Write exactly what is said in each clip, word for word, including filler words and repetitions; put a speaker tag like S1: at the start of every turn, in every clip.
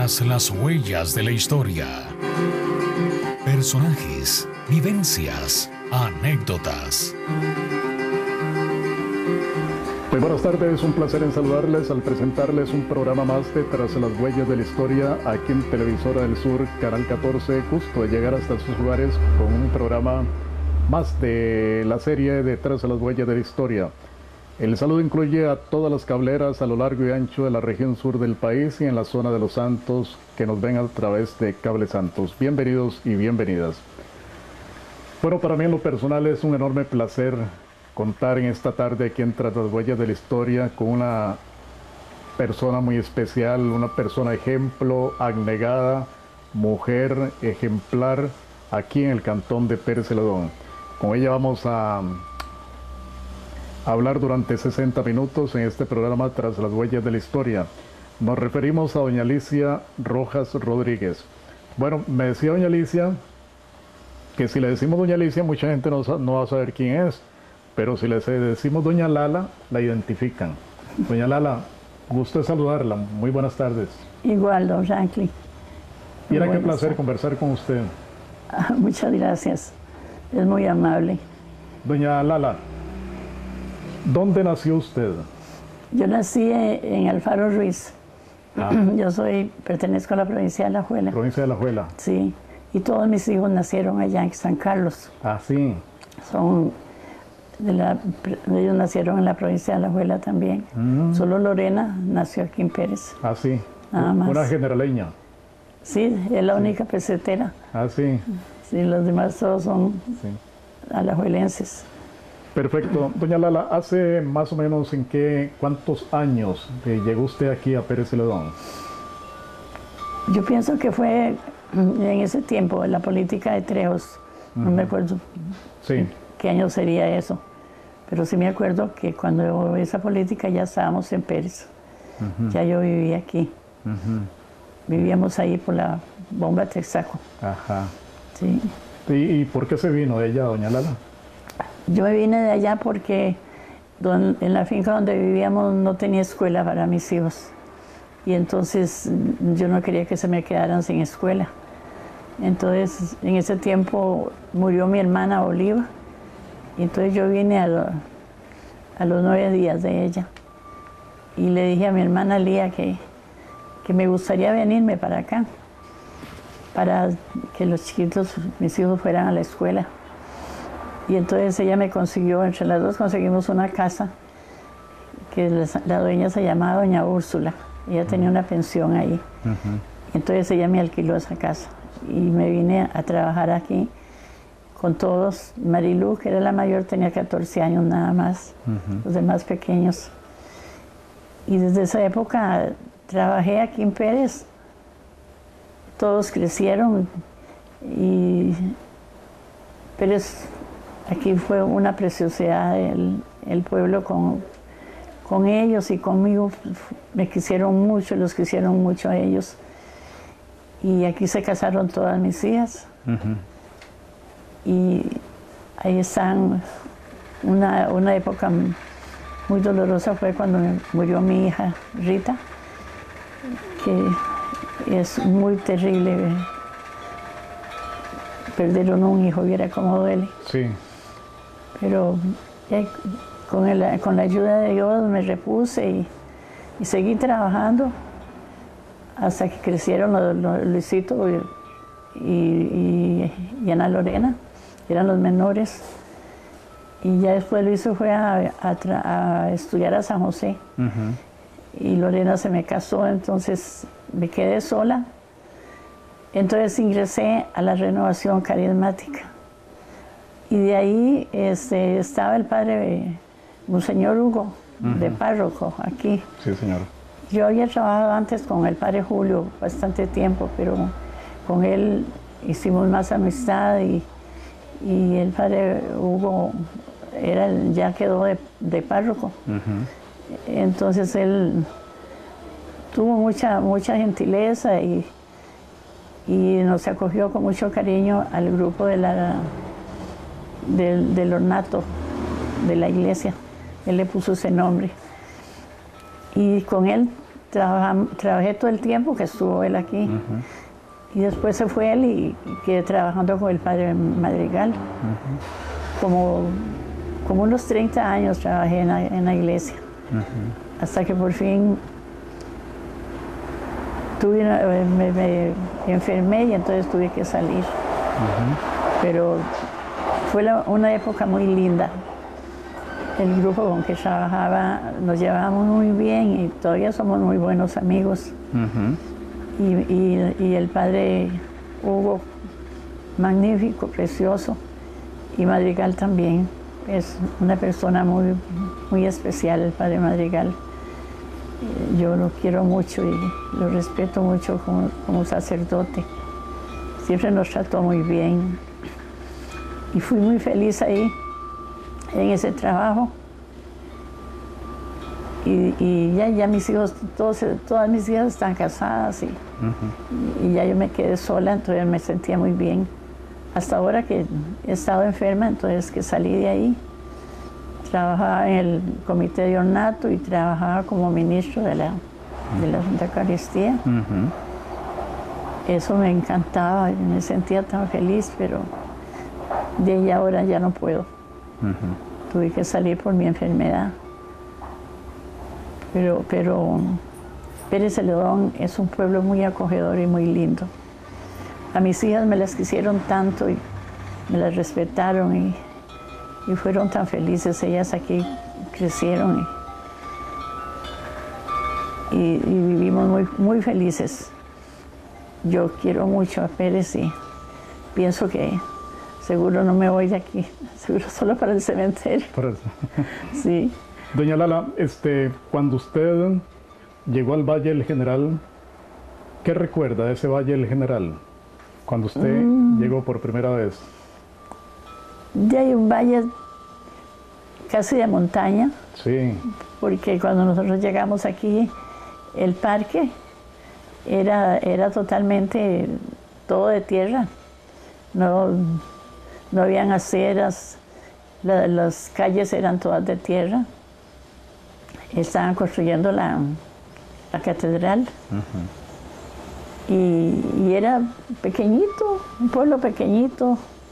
S1: Tras las huellas de la historia. Personajes, vivencias, anécdotas.
S2: Muy buenas tardes, un placer en saludarles al presentarles un programa más de Tras las huellas de la historia aquí en Televisora del Sur, Canal catorce. Gusto de llegar hasta sus hogares con un programa más de la serie de Tras las huellas de la historia. El saludo incluye a todas las cableras a lo largo y ancho de la región sur del país y en la zona de Los Santos que nos ven a través de Cable Santos. Bienvenidos y bienvenidas. Bueno, para mí en lo personal es un enorme placer contar en esta tarde aquí en Tras las huellas de la historia con una persona muy especial, una persona ejemplo, abnegada, mujer ejemplar aquí en el cantón de Pérez Celedón. Con ella vamos a hablar durante sesenta minutos en este programa Tras las huellas de la historia. Nos referimos a doña Alicia Rojas Rodríguez. Bueno, me decía doña Alicia que si le decimos doña Alicia mucha gente no, no va a saber quién es, pero si le decimos doña Lala la identifican. Doña Lala, gusto de saludarla, muy buenas tardes.
S3: Igual, don Franklin.
S2: Y era qué placer conversar con usted.
S3: Ah, muchas gracias, es muy amable.
S2: Doña Lala, ¿dónde nació usted?
S3: Yo nací en Alfaro Ruiz. Ah. Yo soy, pertenezco a la provincia de Alajuela.
S2: Provincia de Alajuela.
S3: Sí, y todos mis hijos nacieron allá en San Carlos.
S2: Ah, sí.
S3: Son, de la, ellos nacieron en la provincia de Alajuela también. Mm. Solo Lorena nació aquí en Pérez.
S2: Ah, sí.
S3: Nada más.
S2: Una generaleña.
S3: Sí, es la
S2: sí.
S3: única pesetera.
S2: Ah, sí.
S3: Sí, los demás todos son sí. alajuelenses.
S2: Perfecto. Doña Lala, ¿hace más o menos en qué, cuántos años llegó usted aquí a Pérez Celedón?
S3: Yo pienso que fue en ese tiempo, en la política de Trejos, uh-huh. no me acuerdo
S2: sí.
S3: qué año sería eso, pero sí me acuerdo que cuando esa política ya estábamos en Pérez, uh-huh. ya yo vivía aquí, uh-huh. vivíamos ahí por la bomba Texaco.
S2: Ajá.
S3: Sí.
S2: ¿Y, ¿Y por qué se vino de ella, doña Lala?
S3: Yo me vine de allá porque don, en la finca donde vivíamos no tenía escuela para mis hijos. Y entonces yo no quería que se me quedaran sin escuela. Entonces en ese tiempo murió mi hermana Oliva. Y entonces yo vine a, lo, a los nueve días de ella. Y le dije a mi hermana Lía que, que me gustaría venirme para acá. Para que los chiquitos, mis hijos, fueran a la escuela. Y entonces ella me consiguió, entre las dos conseguimos una casa, que la, la dueña se llamaba doña Úrsula. Ella tenía una pensión ahí. Uh-huh. Entonces ella me alquiló esa casa. Y me vine a trabajar aquí con todos. Marilú, que era la mayor, tenía catorce años nada más. Uh-huh. Los demás pequeños. Y desde esa época trabajé aquí en Pérez. Todos crecieron. Y Pérez... Aquí fue una preciosidad el, el pueblo con, con ellos y conmigo. Me quisieron mucho, los quisieron mucho a ellos. Y aquí se casaron todas mis hijas. Uh-huh. Y ahí están. Una, una época muy dolorosa fue cuando murió mi hija Rita, que es muy terrible. Perder un hijo, viera cómo duele.
S2: Sí.
S3: Pero eh, con, el, con la ayuda de Dios me repuse y, y seguí trabajando hasta que crecieron los, los Luisito y, y, y Ana Lorena, eran los menores. Y ya después Luisito fue a, a, a estudiar a San José. Uh-huh. Y Lorena se me casó, entonces me quedé sola. Entonces ingresé a la renovación carismática. Y de ahí este, estaba el padre Monseñor Hugo, uh-huh. de párroco, aquí.
S2: Sí, señor.
S3: Yo había trabajado antes con el padre Julio bastante tiempo, pero con él hicimos más amistad y, y el padre Hugo era, ya quedó de, de párroco. Uh-huh. Entonces él tuvo mucha, mucha gentileza y, y nos acogió con mucho cariño al grupo de la... Del, del ornato de la iglesia. Él le puso ese nombre. Y con él trabajam- trabajé todo el tiempo que estuvo él aquí. Uh-huh. Y después se fue él y, y quedé trabajando con el padre Madrigal. Uh-huh. Como, como unos treinta años trabajé en la, en la iglesia. Uh-huh. Hasta que por fin tuve una, me, me enfermé y entonces tuve que salir. Uh-huh. Pero fue la, una época muy linda. El grupo con que trabajaba nos llevábamos muy bien y todavía somos muy buenos amigos. Uh-huh. y, y, y el padre Hugo, magnífico, precioso, y Madrigal también. Es una persona muy, muy especial, el padre Madrigal. Yo lo quiero mucho y lo respeto mucho como, como sacerdote. Siempre nos trató muy bien. Y fui muy feliz ahí, en ese trabajo. Y, y ya, ya mis hijos, todos, todas mis hijas están casadas y, uh-huh. y ya yo me quedé sola, entonces me sentía muy bien. Hasta ahora que he estado enferma, entonces que salí de ahí. Trabajaba en el comité de ornato y trabajaba como ministro de la, de la Santa Eucaristía. Uh-huh. Eso me encantaba, me sentía tan feliz, pero de ahí ahora ya no puedo. Uh-huh. Tuve que salir por mi enfermedad. Pero, pero Pérez Celedón es un pueblo muy acogedor y muy lindo. A mis hijas me las quisieron tanto y me las respetaron y, y fueron tan felices. Ellas aquí crecieron y, y, y vivimos muy, muy felices. Yo quiero mucho a Pérez y pienso que seguro no me voy de aquí, seguro solo para el cementerio.
S2: Por eso.
S3: Sí.
S2: Doña Lala, este, cuando usted llegó al Valle del General, ¿qué recuerda de ese Valle del General? Cuando usted mm. llegó por primera vez.
S3: Ya hay un valle casi de montaña.
S2: Sí.
S3: Porque cuando nosotros llegamos aquí, el parque era, era totalmente todo de tierra. No, no habían aceras, la, las calles eran todas de tierra. Estaban construyendo la, la catedral. Uh-huh. y, y era pequeñito, un pueblo pequeñito,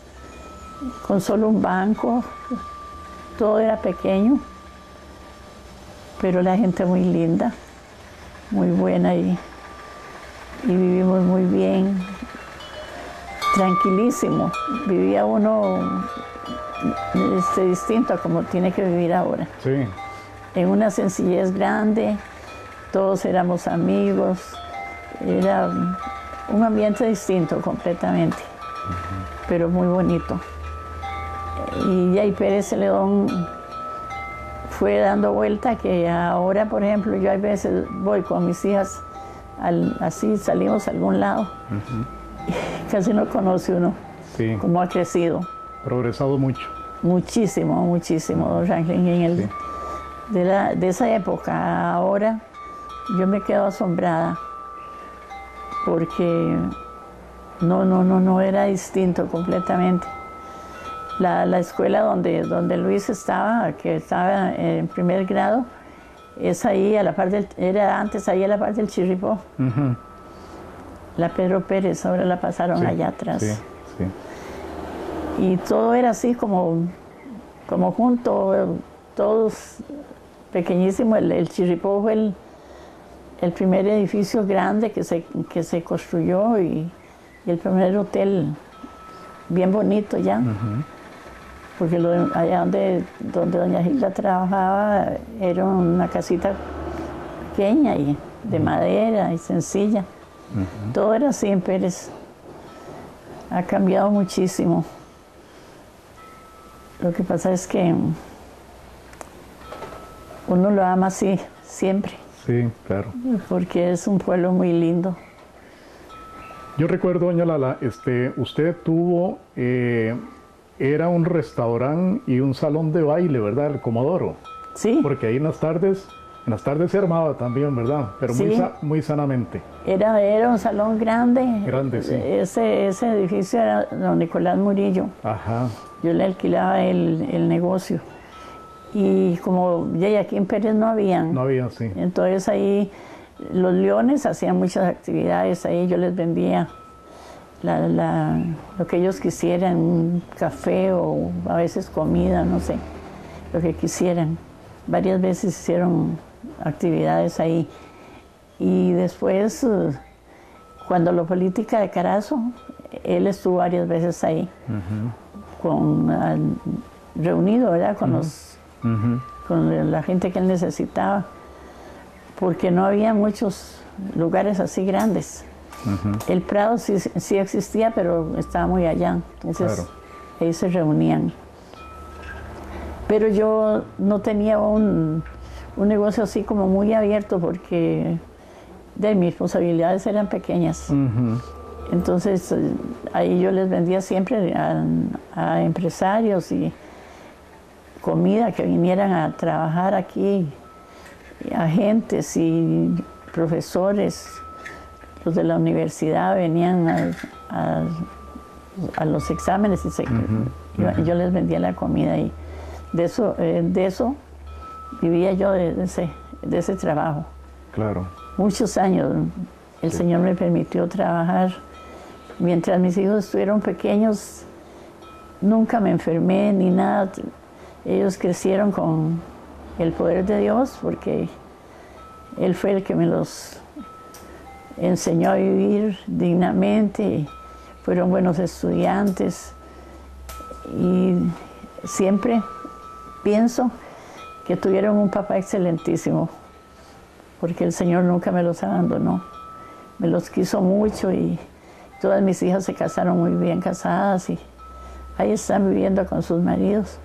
S3: con solo un banco, todo era pequeño, pero la gente muy linda, muy buena y, y vivimos muy bien, tranquilísimo. Vivía uno este, distinto a como tiene que vivir ahora.
S2: Sí.
S3: En una sencillez grande, todos éramos amigos, era un ambiente distinto completamente, uh-huh. pero muy bonito. Y ya y Pérez Celedón fue dando vuelta que ahora, por ejemplo, yo a veces voy con mis hijas, al, así salimos a algún lado, uh-huh. y casi no conoce uno sí. cómo ha crecido.
S2: Progresado mucho. Muchísimo,
S3: muchísimo, don Franklin, en el... Sí. De, la, de esa época ahora yo me quedo asombrada porque no, no, no, no era distinto completamente. La, la escuela donde, donde Luis estaba, que estaba en primer grado, es ahí a la parte del, era antes ahí a la parte del Chirripó. Uh-huh. La Pedro Pérez, ahora la pasaron sí, allá atrás.
S2: Sí, sí.
S3: Y todo era así como, como junto, todos pequeñísimo. El, el Chirripó fue el, el primer edificio grande que se, que se construyó y, y el primer hotel bien bonito ya. Uh-huh. Porque lo, allá donde, donde doña Gilda trabajaba era una casita pequeña y de uh-huh. madera y sencilla. Uh-huh. Todo era así en Pérez. Ha cambiado muchísimo. Lo que pasa es que uno lo ama así, siempre.
S2: Sí, claro.
S3: Porque es un pueblo muy lindo.
S2: Yo recuerdo, doña Lala, este, usted tuvo, eh, era un restaurante y un salón de baile, ¿verdad? El Comodoro.
S3: Sí.
S2: Porque ahí en las tardes, en las tardes se armaba también, ¿verdad? Pero sí. muy, muy sanamente.
S3: Era, era un salón grande.
S2: Grande, sí.
S3: Ese, ese edificio era don Nicolás Murillo.
S2: Ajá.
S3: Yo le alquilaba el, el negocio. Y como ya aquí en Pérez no habían.
S2: No había, sí.
S3: Entonces ahí Los Leones hacían muchas actividades ahí, yo les vendía la, la, lo que ellos quisieran, un café o a veces comida, no sé, lo que quisieran. Varias veces hicieron actividades ahí. Y después, cuando la política de Carazo, él estuvo varias veces ahí, uh-huh. con, uh, reunido, ¿verdad? Con, uh-huh. los, uh-huh. con la gente que él necesitaba, porque no había muchos lugares así grandes. Uh-huh. El Prado sí, sí existía, pero estaba muy allá, entonces claro. ahí se reunían. Pero yo no tenía un, un negocio así como muy abierto porque de mis posibilidades eran pequeñas. Uh-huh. Entonces ahí yo les vendía siempre a, a empresarios y comida que vinieran a trabajar aquí, agentes y profesores, los de la universidad venían a, a, a los exámenes y se, uh-huh. yo, yo les vendía la comida y de eso, eh, de eso vivía yo de ese, de ese trabajo.
S2: Claro.
S3: Muchos años el sí. Señor me permitió trabajar. Mientras mis hijos estuvieron pequeños, nunca me enfermé ni nada. Ellos crecieron con el poder de Dios porque Él fue el que me los enseñó a vivir dignamente. Fueron buenos estudiantes y siempre pienso que tuvieron un papá excelentísimo, porque el Señor nunca me los abandonó. Me los quiso mucho y todas mis hijas se casaron muy bien casadas y ahí están viviendo con sus maridos.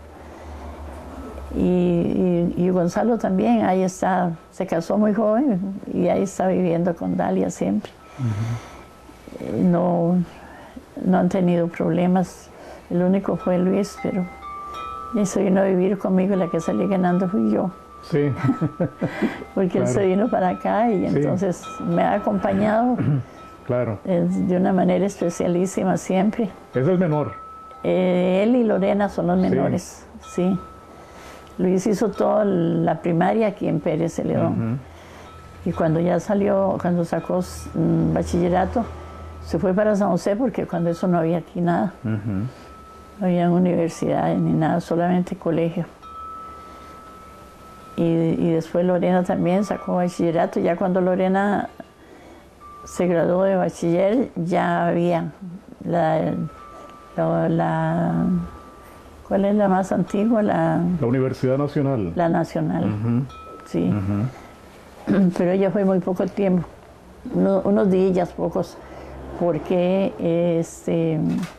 S3: Y, y, y Gonzalo también, ahí está, se casó muy joven y ahí está viviendo con Dalia siempre. Uh-huh. No, no han tenido problemas, el único fue Luis, pero él se vino a vivir conmigo y la que salí ganando fui yo.
S2: Sí.
S3: Porque claro. Él se vino para acá y sí. Entonces me ha acompañado
S2: claro.
S3: de una manera especialísima siempre.
S2: ¿Es el menor?
S3: Eh, él y Lorena son los menores, sí. sí. Luis hizo toda la primaria aquí en Pérez Celedón. Uh-huh. Y cuando ya salió, cuando sacó um, bachillerato, se fue para San José porque cuando eso no había aquí nada. Uh-huh. No había universidad ni nada, solamente colegio. Y, y después Lorena también sacó bachillerato. Ya cuando Lorena se graduó de bachiller, ya había la... la, la ¿Cuál es la más antigua? La,
S2: la Universidad Nacional.
S3: La Nacional, uh-huh. sí. Uh-huh. Pero ella fue muy poco tiempo, uno, unos días, pocos, porque este,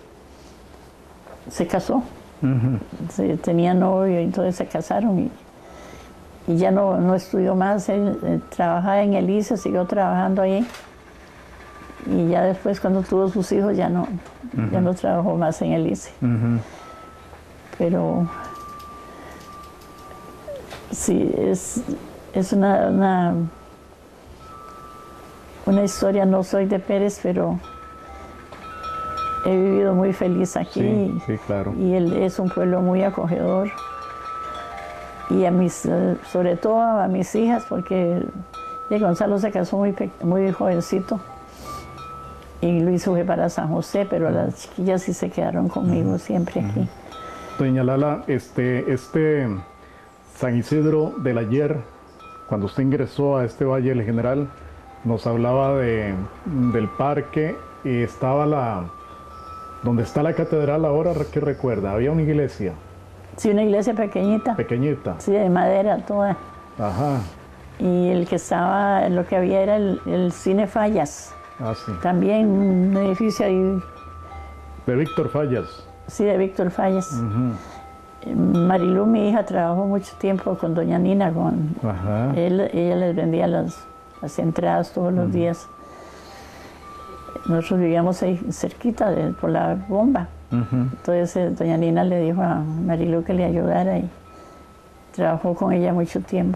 S3: se casó. Uh-huh. Se, tenía novio y entonces se casaron y, y ya no, no estudió más. Él, él trabajaba en el I C E, siguió trabajando ahí. Y ya después, cuando tuvo sus hijos, ya no, uh-huh. ya no trabajó más en el I C E. Uh-huh. Pero sí, es, es una, una, una historia, no soy de Pérez, pero he vivido muy feliz aquí.
S2: Sí, sí, claro.
S3: Y él es un pueblo muy acogedor. Y a mis, sobre todo a mis hijas, porque Gonzalo se casó muy, muy jovencito. Y Luis fue para San José, pero uh-huh. las chiquillas sí se quedaron conmigo uh-huh. siempre aquí. Uh-huh.
S2: Doña Lala, este, este San Isidro del ayer, cuando usted ingresó a este Valle del General, nos hablaba de, del parque y estaba la, donde está la catedral ahora, ¿qué recuerda? Había una iglesia.
S3: Sí, una iglesia pequeñita.
S2: Pequeñita.
S3: Sí, de madera toda.
S2: Ajá.
S3: Y el que estaba, lo que había era el, el Cine Fallas.
S2: Ah, sí.
S3: También un edificio ahí.
S2: De Víctor Fallas.
S3: Sí, de Víctor Fallas. Uh-huh. Marilú, mi hija, trabajó mucho tiempo con doña Nina. Con,
S2: Ajá.
S3: él, ella les vendía las, las entradas todos los uh-huh. días. Nosotros vivíamos ahí cerquita de, por la bomba. Uh-huh. Entonces eh, doña Nina le dijo a Marilú que le ayudara y trabajó con ella mucho tiempo.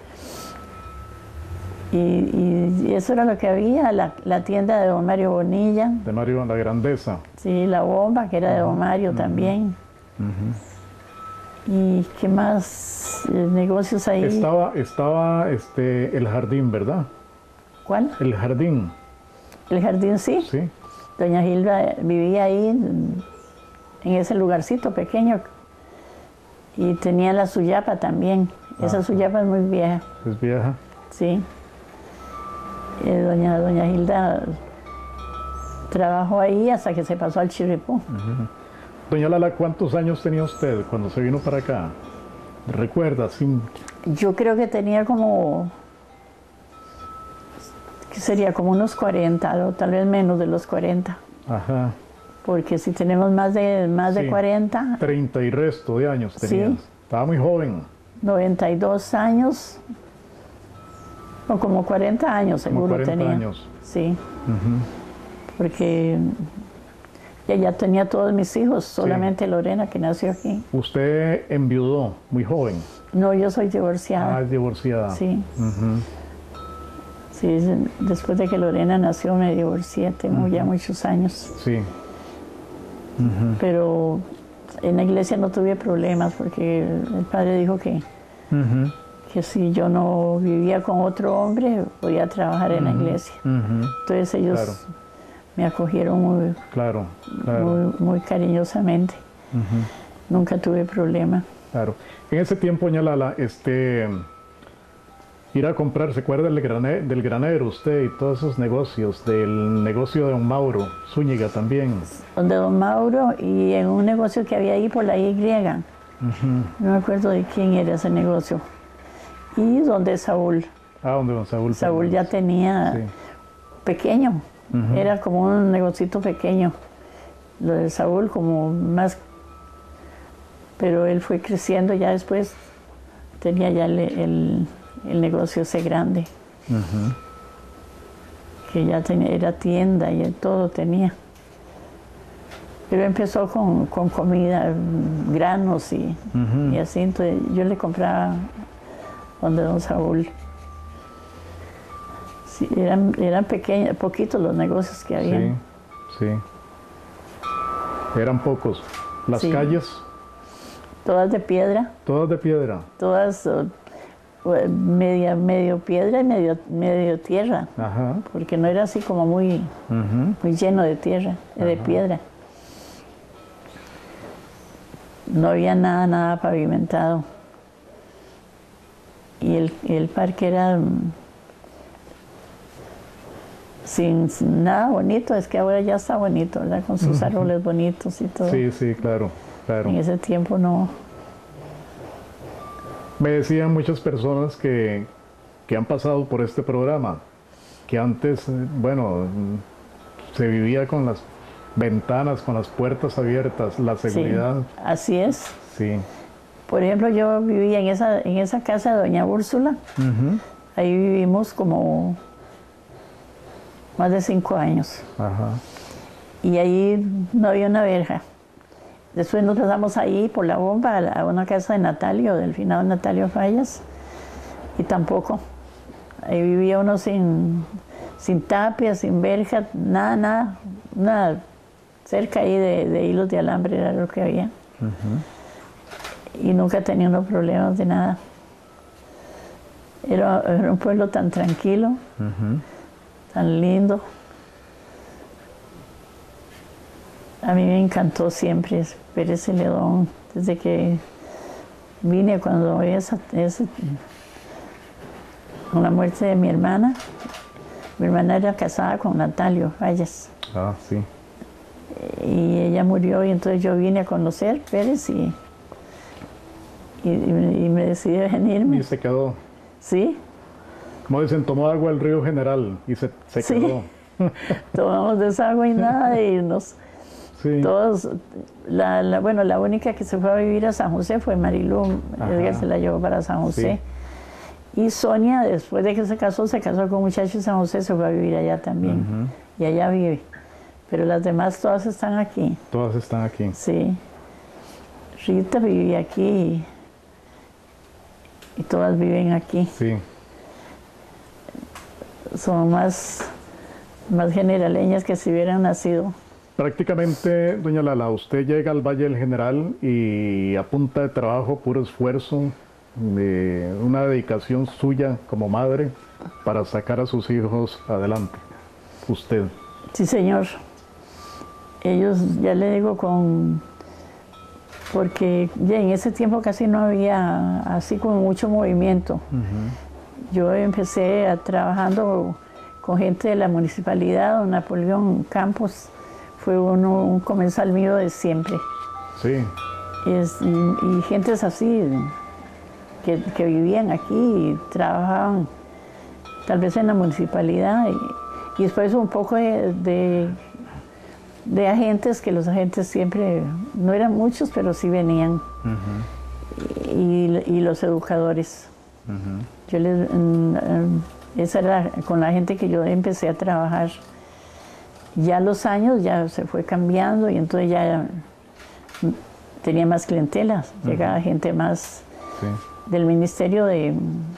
S3: Y, y, y eso era lo que había, la, la tienda de don Mario Bonilla.
S2: De Mario La Grandeza.
S3: Sí, la bomba, que era uh-huh. de don Mario uh-huh. también. Uh-huh. Y qué más eh, negocios ahí.
S2: Estaba, estaba este, el jardín, ¿verdad?
S3: ¿Cuál?
S2: El jardín.
S3: El jardín, sí.
S2: Sí.
S3: Doña Gilda vivía ahí, en ese lugarcito pequeño, y tenía la suyapa también. Esa
S2: Ah.
S3: suyapa es muy vieja.
S2: Es vieja.
S3: Sí. Eh, doña, doña Gilda trabajó ahí hasta que se pasó al Chirripó.
S2: Uh-huh. Doña Lala, ¿cuántos años tenía usted cuando se vino para acá? ¿Recuerda? Sin...
S3: Yo creo que tenía como, que sería como unos cuarenta, o tal vez menos de los cuarenta.
S2: Ajá.
S3: Porque si tenemos más de, más
S2: Sí.
S3: de cuarenta,
S2: treinta y resto de años tenías.
S3: Sí.
S2: Estaba muy joven.
S3: noventa y dos años, o como cuarenta años
S2: Como
S3: seguro
S2: cuarenta
S3: tenía.
S2: años.
S3: Sí,
S2: Ujú.
S3: porque ya, ya tenía todos mis hijos, solamente Lorena que nació aquí.
S2: Usted enviudó muy joven.
S3: No, yo soy divorciada.
S2: Ah, es divorciada.
S3: Sí,
S2: Ujú.
S3: sí, después de que Lorena nació me divorcié, tengo ya muchos años.
S2: Sí. Ujú.
S3: Pero en la iglesia no tuve problemas porque el padre dijo que,
S2: Ujú.
S3: que si yo no vivía con otro hombre, podía trabajar en la iglesia.
S2: Ujú.
S3: Entonces ellos
S2: Claro.
S3: me acogieron muy,
S2: Claro, claro.
S3: muy, muy cariñosamente.
S2: Ujú.
S3: Nunca tuve problema.
S2: Claro. En ese tiempo, doña Lala, este, ir a comprar, ¿se acuerda del, grane- del granero usted y todos esos negocios? Del negocio de don Mauro Zúñiga también.
S3: Donde don Mauro y en un negocio que había ahí por la Y.
S2: Ujú.
S3: No me acuerdo de quién era ese negocio. Y donde Saúl.
S2: Ah, donde don Saúl.
S3: Saúl ya
S2: Fernández.
S3: tenía
S2: Sí.
S3: pequeño.
S2: Ujú.
S3: Era como un negocito pequeño. Lo de Saúl como más... Pero él fue creciendo ya después. Tenía ya el, el, el negocio ese grande.
S2: Ujú.
S3: Que ya tenía, era tienda y todo tenía. Pero empezó con, con comida, mm, granos y,
S2: Ujú.
S3: y así. Entonces yo le compraba donde don Saúl. Sí, eran, eran pequeños, poquitos los negocios que había.
S2: Sí, sí. Eran pocos. Las
S3: Sí.
S2: calles,
S3: Todas de piedra,
S2: todas de piedra.
S3: todas uh, uh, media, medio piedra y medio, medio tierra.
S2: Ajá.
S3: Porque no era así como muy,
S2: Ujú.
S3: muy lleno de tierra, eh, de
S2: Ajá.
S3: piedra. No había nada, nada pavimentado. Y el, el parque era mm, sin, sin nada bonito, es que ahora ya está bonito, ¿verdad? Con sus árboles bonitos y todo.
S2: Sí, sí, claro, claro.
S3: En ese tiempo no.
S2: Me decían muchas personas que, que han pasado por este programa, que antes, eh, bueno, mm, se vivía con las ventanas, con las puertas abiertas, la
S3: Sí,
S2: seguridad.
S3: así es.
S2: Sí.
S3: Por ejemplo, yo vivía en esa, en esa casa de doña Úrsula.
S2: Ujú.
S3: Ahí vivimos como más de cinco años.
S2: Ajá.
S3: Y ahí no había una verja. Después nos pasamos ahí por la bomba a, la- a una casa de Natalio, del finado Natalio Fallas. Y tampoco. Ahí vivía uno sin, sin tapia, sin verja, nada, nada. Nada. Cerca ahí de, de hilos de alambre era lo que había. Y nunca tenía unos problemas de nada. Era, era un pueblo tan tranquilo,
S2: Ujú.
S3: tan lindo. A mí me encantó siempre Pérez Celedón, desde que vine cuando esa, esa, con la muerte de mi hermana. Mi hermana era casada con Natalio Fallas
S2: Ah, sí.
S3: y ella murió y entonces yo vine a conocer Pérez y, y, y me decidí venirme.
S2: Y se quedó.
S3: Sí,
S2: Como dicen, tomó agua el río General y se, se
S3: Sí.
S2: quedó.
S3: tomamos desagüe y nada de irnos.
S2: Sí.
S3: Todos, la, la- bueno, la única que se fue a vivir a San José fue Marilú,
S2: Ajá.
S3: Edgar se la llevó para San José. Y Sonia, después de que se casó, se casó con un muchacho de San José, se fue a vivir allá también. Y allá vive. Pero las demás todas están aquí.
S2: Todas están aquí.
S3: Sí. Rita vivía aquí y, y todas viven aquí.
S2: Sí.
S3: Son más, más generaleñas que si hubieran nacido.
S2: Prácticamente, doña Lala, usted llega al Valle del General y a punta de trabajo, puro esfuerzo, de una dedicación suya como madre para sacar a sus hijos adelante. Usted.
S3: Sí, señor. Ellos, ya le digo, con... porque ya en ese tiempo casi no había así como mucho movimiento. Uh-huh. Yo empecé a, trabajando con gente de la municipalidad, don Napoleón Campos, fue uno, un comensal mío de siempre.
S2: Sí.
S3: Es, y, y gentes así, que, que vivían aquí y trabajaban tal vez en la municipalidad. Y, y después un poco de, de, de agentes, que los agentes siempre, no eran muchos, pero sí venían. Uh-huh. y, y los educadores. Uh-huh. Yo les, esa era con la gente que yo empecé a trabajar. Ya los años ya se fue cambiando y entonces ya tenía más clientela, uh-huh. llegaba gente más sí. del Ministerio de,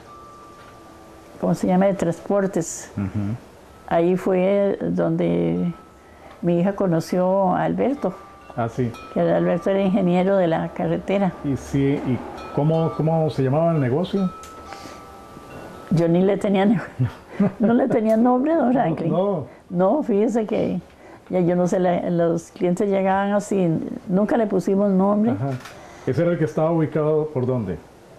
S3: ¿cómo se llama?, de Transportes. Uh-huh. Ahí fue donde mi hija conoció a Alberto.
S2: Ah, sí.
S3: Que Alberto era ingeniero de la carretera.
S2: ¿Y sí, y cómo, cómo se llamaba el negocio?
S3: Yo ni le tenía, no le tenía nombre, don Franklin.
S2: No,
S3: no. No, fíjese que ya yo no sé, la, los clientes llegaban así, nunca le pusimos nombre.
S2: Ajá. ¿Ese era el que estaba ubicado por dónde?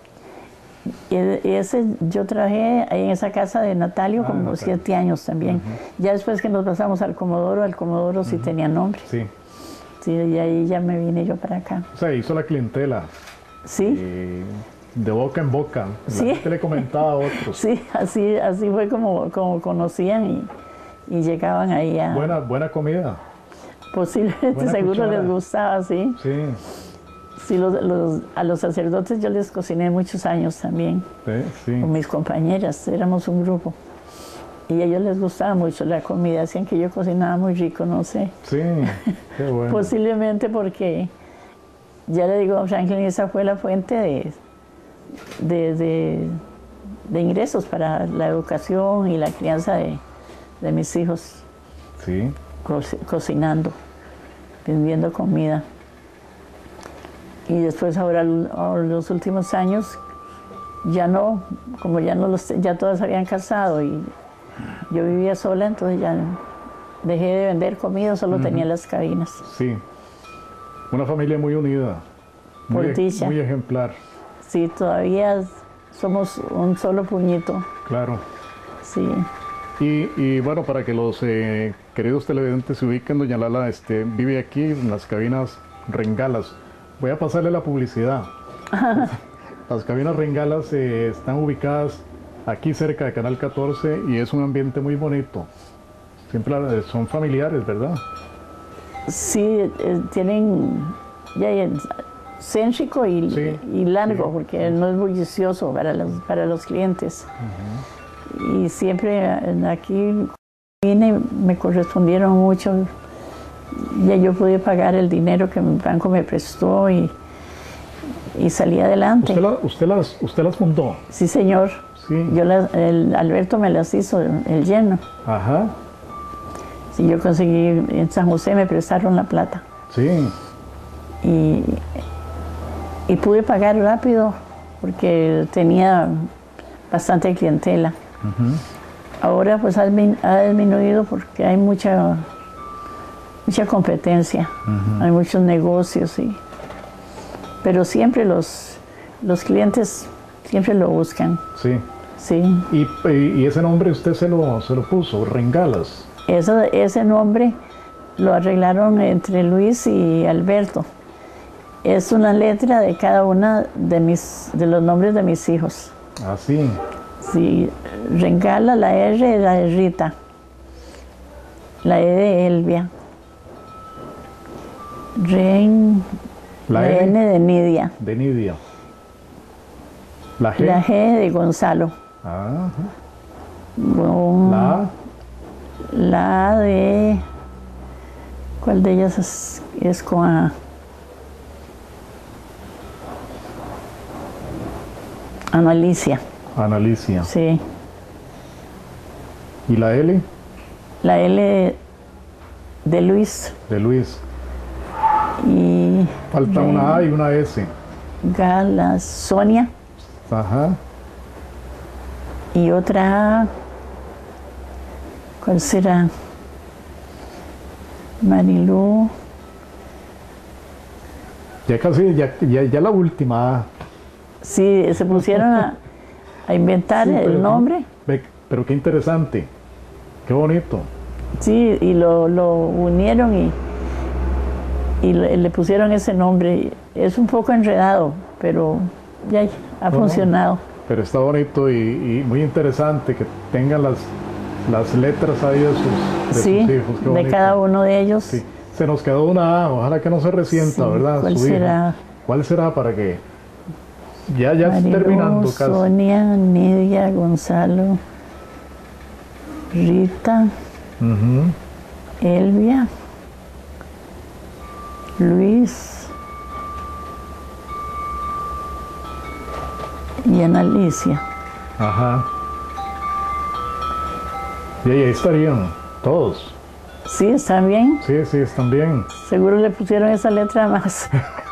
S3: Y ese, yo trabajé ahí en esa casa de Natalio ah, como Natalio. siete años también. Uh-huh. Ya después que nos pasamos al Comodoro, al Comodoro uh-huh. sí tenía nombre.
S2: Sí.
S3: Sí, y ahí ya me vine yo para acá.
S2: O sea, hizo la clientela.
S3: Sí.
S2: Eh, de boca en boca. La
S3: sí.
S2: gente le comentaba a otros.
S3: Sí, así, así fue como, como conocían y, y llegaban ahí a...
S2: Buena, buena comida.
S3: Posiblemente, buena seguro cuchara. Les gustaba, sí.
S2: Sí.
S3: Sí, los, los, a los sacerdotes yo les cociné muchos años también.
S2: Sí, sí.
S3: Con mis compañeras, éramos un grupo. Y a ellos les gustaba mucho la comida, decían que yo cocinaba muy rico, no sé.
S2: Sí, qué bueno.
S3: Posiblemente porque, ya le digo a Franklin, esa fue la fuente de, de, de, de ingresos para la educación y la crianza de, de mis hijos.
S2: Sí.
S3: Co cocinando, vendiendo comida. Y después ahora, los últimos años, ya no, como ya, no los, ya todos habían casado y yo vivía sola, entonces ya dejé de vender comida, solo uh-huh. tenía las cabinas.
S2: Sí, una familia muy unida, muy, e muy ejemplar.
S3: Sí, todavía somos un solo puñito.
S2: Claro.
S3: Sí.
S2: Y, y bueno, para que los eh, queridos televidentes se ubiquen, doña Lala este, vive aquí en las cabinas Rengalas. Voy a pasarle la publicidad. Las cabinas Rengalas eh, están ubicadas aquí cerca de Canal catorce y es un ambiente muy bonito. Siempre son familiares, ¿verdad?
S3: Sí, eh, tienen ya, ya, céntrico y, sí, y largo, sí, porque sí. no es bullicioso para los, para los clientes. Uh-huh. Y siempre aquí vine, me correspondieron mucho. Ya yo pude pagar el dinero que mi banco me prestó y, y salí adelante.
S2: ¿Usted, la, usted, las, ¿Usted las fundó?
S3: Sí, señor.
S2: Sí.
S3: Yo las, el Alberto me las hizo, el lleno.
S2: Ajá.
S3: Sí, yo conseguí, en San José me prestaron la plata.
S2: Sí.
S3: Y, y pude pagar rápido porque tenía bastante clientela. Uh-huh. Ahora pues ha, ha disminuido porque hay mucha, mucha competencia, uh-huh. hay muchos negocios, y, pero siempre los, los clientes siempre lo buscan.
S2: Sí.
S3: Sí.
S2: ¿Y, y ese nombre usted se lo, se lo puso, Rengalas?
S3: Eso, ese nombre lo arreglaron entre Luis y Alberto. Es una letra de cada una de, mis, de los nombres de mis hijos.
S2: Ah, sí.
S3: Sí, Rengala, la R era de Rita, la E de Elvia, Ren,
S2: la,
S3: la N de Nidia.
S2: De Nidia. La G.
S3: La G de Gonzalo.
S2: Ajá.
S3: Bon,
S2: la
S3: La de... ¿Cuál de ellas es, es con A? Analicia.
S2: Analicia.
S3: Sí.
S2: ¿Y la L?
S3: La L de Luis.
S2: De Luis.
S3: Y...
S2: Falta
S3: de,
S2: una A y una S.
S3: Gala, Sonia.
S2: Ajá.
S3: Y otra, ¿cuál será? Marilú.
S2: Ya casi, ya, ya, ya la última.
S3: Sí, se pusieron a, a inventar
S2: Sí,
S3: el
S2: pero-
S3: nombre.
S2: Ve, pero qué interesante, qué bonito.
S3: Sí, y lo, lo unieron y, y le, le pusieron ese nombre. Es un poco enredado, pero ya ha
S2: No, no.
S3: funcionado.
S2: Pero está bonito y, y muy interesante que tengan las, las letras ahí de sus, de
S3: Sí,
S2: sus hijos. Qué
S3: de
S2: bonito.
S3: cada uno de ellos.
S2: Sí. Se nos quedó una A, ojalá que no se resienta,
S3: Sí,
S2: ¿verdad?
S3: ¿cuál
S2: Su hijo.
S3: será?
S2: ¿Cuál será para que ya, ya
S3: Marilú,
S2: terminando casi?
S3: Sonia, Nidia, Gonzalo, Rita,
S2: Ujú.
S3: Elvia, Luis y Ana Alicia.
S2: Ajá. Y ahí estarían todos.
S3: Sí, están bien.
S2: Sí, sí, están bien.
S3: Seguro le pusieron esa letra más.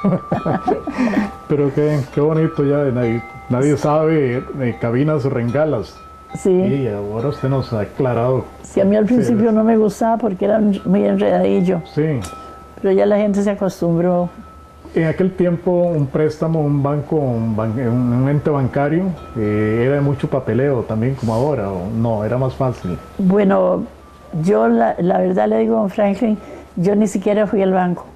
S2: Pero qué, qué bonito ya, nadie, nadie sabe de cabinas rengalas.
S3: Sí.
S2: Y ahora usted nos ha aclarado.
S3: Sí, a mí al principio no me gustaba porque era muy enredadillo,
S2: Sí.
S3: pero ya la gente se acostumbró.
S2: En aquel tiempo un préstamo, un banco, un, ban- un- un ente bancario, eh, era de mucho papeleo también como ahora, o no, era más fácil.
S3: Bueno, yo la, la verdad le digo a don Franklin, yo ni siquiera fui al banco,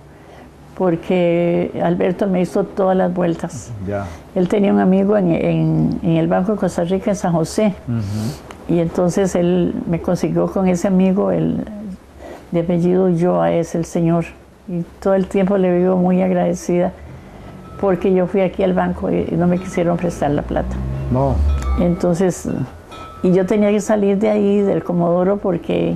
S3: porque Alberto me hizo todas las vueltas.
S2: Ya.
S3: Él tenía un amigo en, en- en el Banco de Costa Rica, en San José, y entonces él me consiguió con ese amigo, el de apellido Ulloa es el señor, y todo el tiempo le vivo muy agradecida, porque yo fui aquí al banco y no me quisieron prestar la plata.
S2: No,
S3: Entonces, y yo tenía que salir de ahí, del Comodoro, porque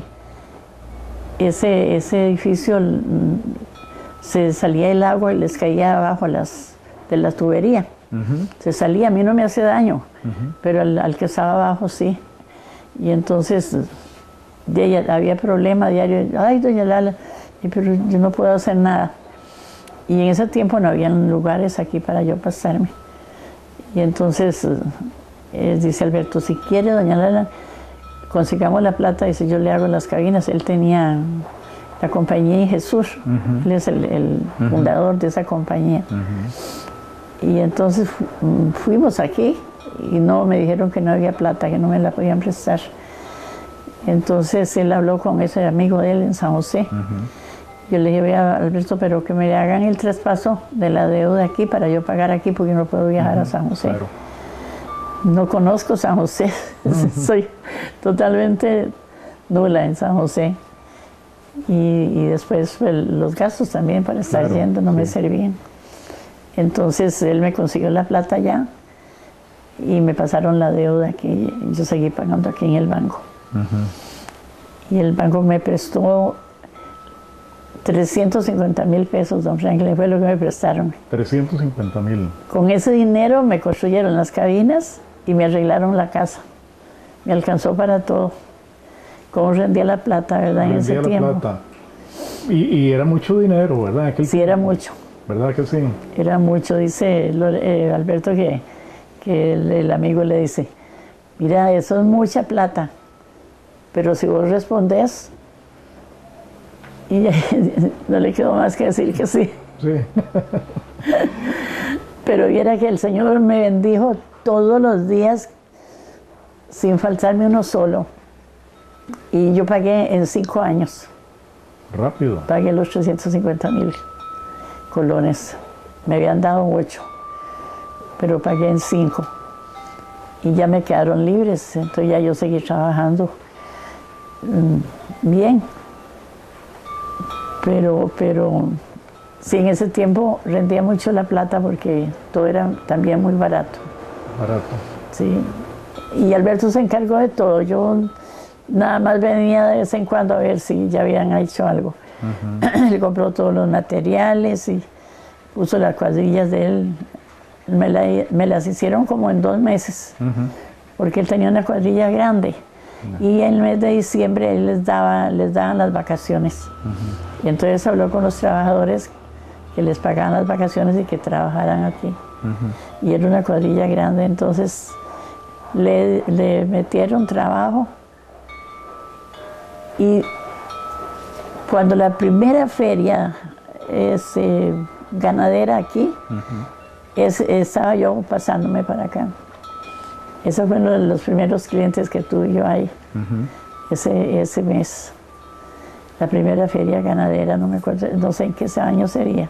S3: ese, ese edificio mm, se salía el agua y les caía abajo a las, de la tubería. Se salía, a mí no me hace daño, pero al, al que estaba abajo sí. Y entonces de ella, había problema diario. Ay, doña Lala, y pero yo no puedo hacer nada. Y en ese tiempo no había lugares aquí para yo pasarme. Y entonces eh, dice Alberto, si quiere, doña Lala, consigamos la plata, dice, yo le hago las cabinas. Él tenía la compañía Jesús, él es el, el fundador de esa compañía. Y entonces fu- fuimos aquí y no me dijeron que no había plata, que no me la podían prestar. Entonces él habló con ese amigo de él en San José. Yo le dije, vea, Alberto, pero que me hagan el traspaso de la deuda aquí para yo pagar aquí porque no puedo viajar a San José.
S2: claro.
S3: No conozco San José, soy totalmente nula en San José. Y, y después pues, los gastos también para estar
S2: Claro,
S3: yendo no me
S2: sí.
S3: servían. Entonces él me consiguió la plata ya y me pasaron la deuda aquí. Y yo seguí pagando aquí en el banco. Y el banco me prestó trescientos cincuenta mil pesos, don Franklin, fue lo que me prestaron.
S2: trescientos cincuenta mil.
S3: Con ese dinero me construyeron las cabinas y me arreglaron la casa. Me alcanzó para todo. Cómo rendía la plata, ¿verdad? En ese
S2: Rendía la
S3: tiempo.
S2: plata. Y, y era mucho dinero, ¿verdad? Aquel
S3: Sí, era
S2: tiempo.
S3: mucho.
S2: ¿Verdad que sí?
S3: Era mucho, dice Lore- eh, Alberto, que, que el, el amigo le dice, mira, eso es mucha plata, pero si vos respondés, y no le quedó más que decir que sí.
S2: Sí.
S3: Pero viera que el Señor me bendijo todos los días sin faltarme uno solo. Y yo pagué en cinco años,
S2: Rápido.
S3: pagué los trescientos cincuenta mil colones. Me habían dado ocho, pero pagué en cinco. Y ya me quedaron libres, entonces ya yo seguí trabajando mm, bien. Pero, pero sí, en ese tiempo rendía mucho la plata porque todo era también muy barato.
S2: Barato.
S3: Sí. Y Alberto se encargó de todo. Yo nada más venía de vez en cuando a ver si ya habían hecho algo. Él compró todos los materiales y puso las cuadrillas de él. Me, la- me las hicieron como en dos meses, porque él tenía una cuadrilla grande. Y en el mes de diciembre él les daba, les daban las vacaciones. Y entonces habló con los trabajadores que les pagaban las vacaciones y que trabajaran aquí. Uh-huh. Y era una cuadrilla grande, entonces le, le metieron trabajo. Y cuando la primera feria es, eh, ganadera aquí, uh-huh. es, estaba yo pasándome para acá. Esos fueron los primeros clientes que tuve yo ahí, uh-huh. ese, ese mes. La primera feria ganadera, no me acuerdo, no sé en qué año sería.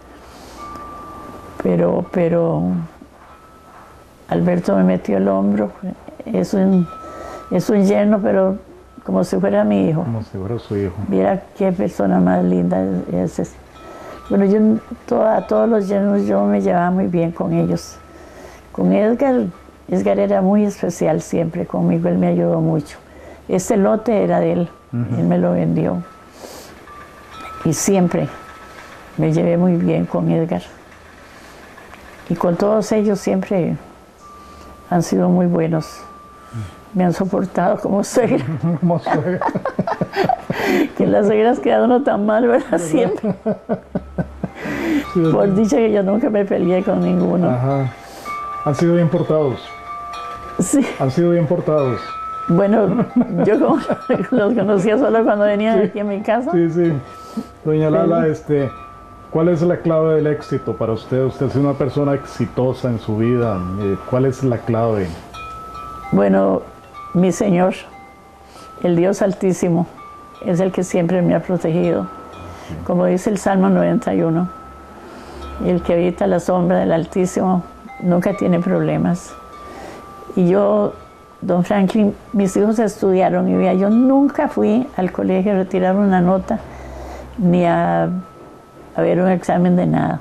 S3: Pero, pero Alberto me metió el hombro. Es un, es un yerno, pero como si fuera mi hijo.
S2: Como si fuera su hijo.
S3: Mira qué persona más linda es ese. Bueno, yo toda, todos los yernos yo me llevaba muy bien con ellos. Con Edgar, Edgar era muy especial siempre conmigo, él me ayudó mucho. Este lote era de él, uh-huh. él me lo vendió. Y siempre me llevé muy bien con Edgar. Y con todos ellos siempre han sido muy buenos. Me han soportado como suegra.
S2: Como suegra.
S3: Que las suegras quedan uno tan mal, ¿verdad? ¿verdad? Siempre. Sí, por dicha que yo nunca me peleé con ninguno.
S2: Ajá. Han sido bien portados.
S3: Sí.
S2: Han sido bien portados.
S3: Bueno, yo como los conocía solo cuando venían sí. aquí a mi casa.
S2: Sí, sí. Doña Lala, sí. este, ¿cuál es la clave del éxito para usted? Usted es una persona exitosa en su vida. ¿Cuál es la clave?
S3: Bueno, mi Señor, el Dios Altísimo, es el que siempre me ha protegido. Como dice el Salmo noventa y uno, el que habita la sombra del Altísimo nunca tiene problemas. Y yo, don Franklin, mis hijos estudiaron y vea, yo nunca fui al colegio a retirar una nota ni a, a ver un examen de nada.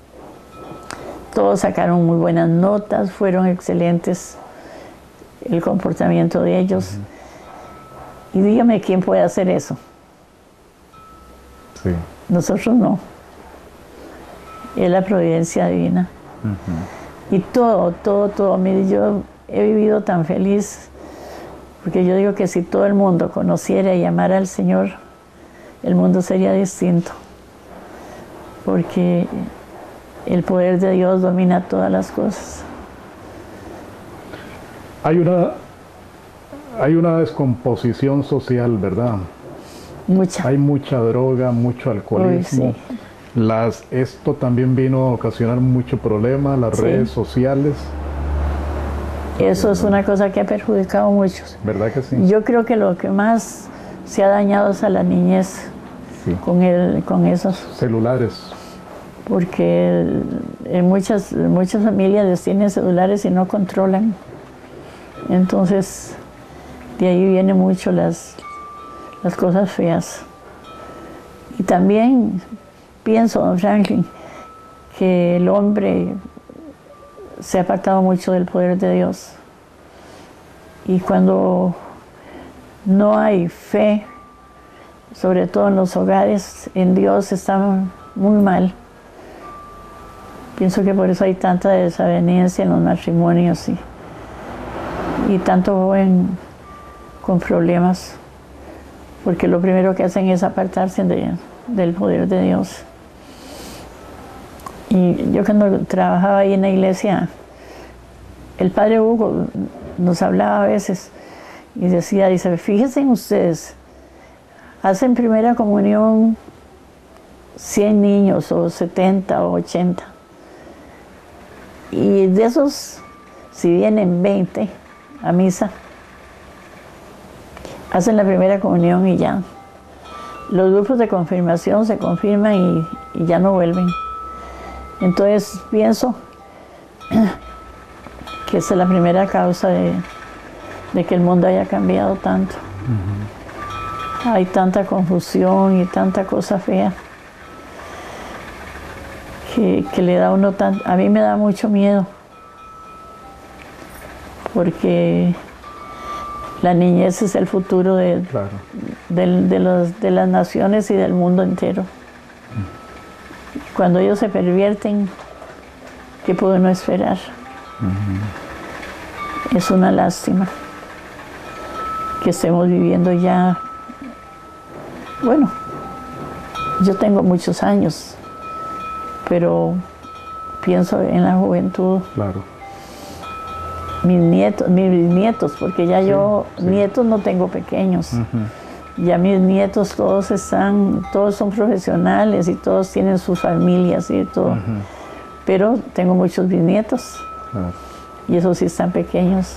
S3: Todos sacaron muy buenas notas, fueron excelentes el comportamiento de ellos. Uh-huh. Y dígame quién puede hacer eso.
S2: Sí.
S3: Nosotros no. Es la providencia divina. Uh-huh. Y todo, todo, todo. Mire, yo he vivido tan feliz, porque yo digo que si todo el mundo conociera y amara al Señor, el mundo sería distinto. Porque el poder de Dios domina todas las cosas.
S2: Hay una, hay una descomposición social, ¿verdad?
S3: Mucha.
S2: Hay mucha droga, mucho alcoholismo.
S3: Uy, sí.
S2: Las, esto también vino a ocasionar mucho problema, las sí. redes sociales.
S3: Eso es una cosa que ha perjudicado a muchos.
S2: ¿Verdad que sí?
S3: Yo creo que lo que más se ha dañado es a la niñez sí. con, el, con esos
S2: celulares.
S3: Porque en muchas, muchas familias tienen celulares y no controlan. Entonces, de ahí vienen mucho las, las cosas feas. Y también pienso, don Franklin, que el hombre se ha apartado mucho del poder de Dios. Y cuando no hay fe, sobre todo en los hogares, en Dios está muy mal. Pienso que por eso hay tanta desaveniencia en los matrimonios y, y tanto joven con problemas, porque lo primero que hacen es apartarse de, del poder de Dios. Y yo cuando trabajaba ahí en la iglesia, el padre Hugo nos hablaba a veces y decía, dice, fíjense en ustedes, hacen primera comunión cien niños o setenta o ochenta. Y de esos, si vienen veinte a misa, hacen la primera comunión y ya. Los grupos de confirmación se confirman y, y ya no vuelven. Entonces pienso que esa es la primera causa de, de que el mundo haya cambiado tanto. Uh-huh. Hay tanta confusión y tanta cosa fea que, que le da a uno tan... A mí me da mucho miedo porque la niñez es el futuro de,
S2: claro.
S3: de, de, los, de las naciones y del mundo entero. Cuando ellos se pervierten, ¿qué puede uno esperar? Uh-huh. Es una lástima que estemos viviendo ya. Bueno, yo tengo muchos años, pero pienso en la juventud.
S2: Claro.
S3: Mis nietos, mis nietos, porque ya sí, yo sí. nietos no tengo pequeños. Uh-huh. Ya mis nietos todos están, todos son profesionales y todos tienen sus familias y todo. Uh-huh. Pero tengo muchos bisnietos. Claro. Y esos sí están pequeños.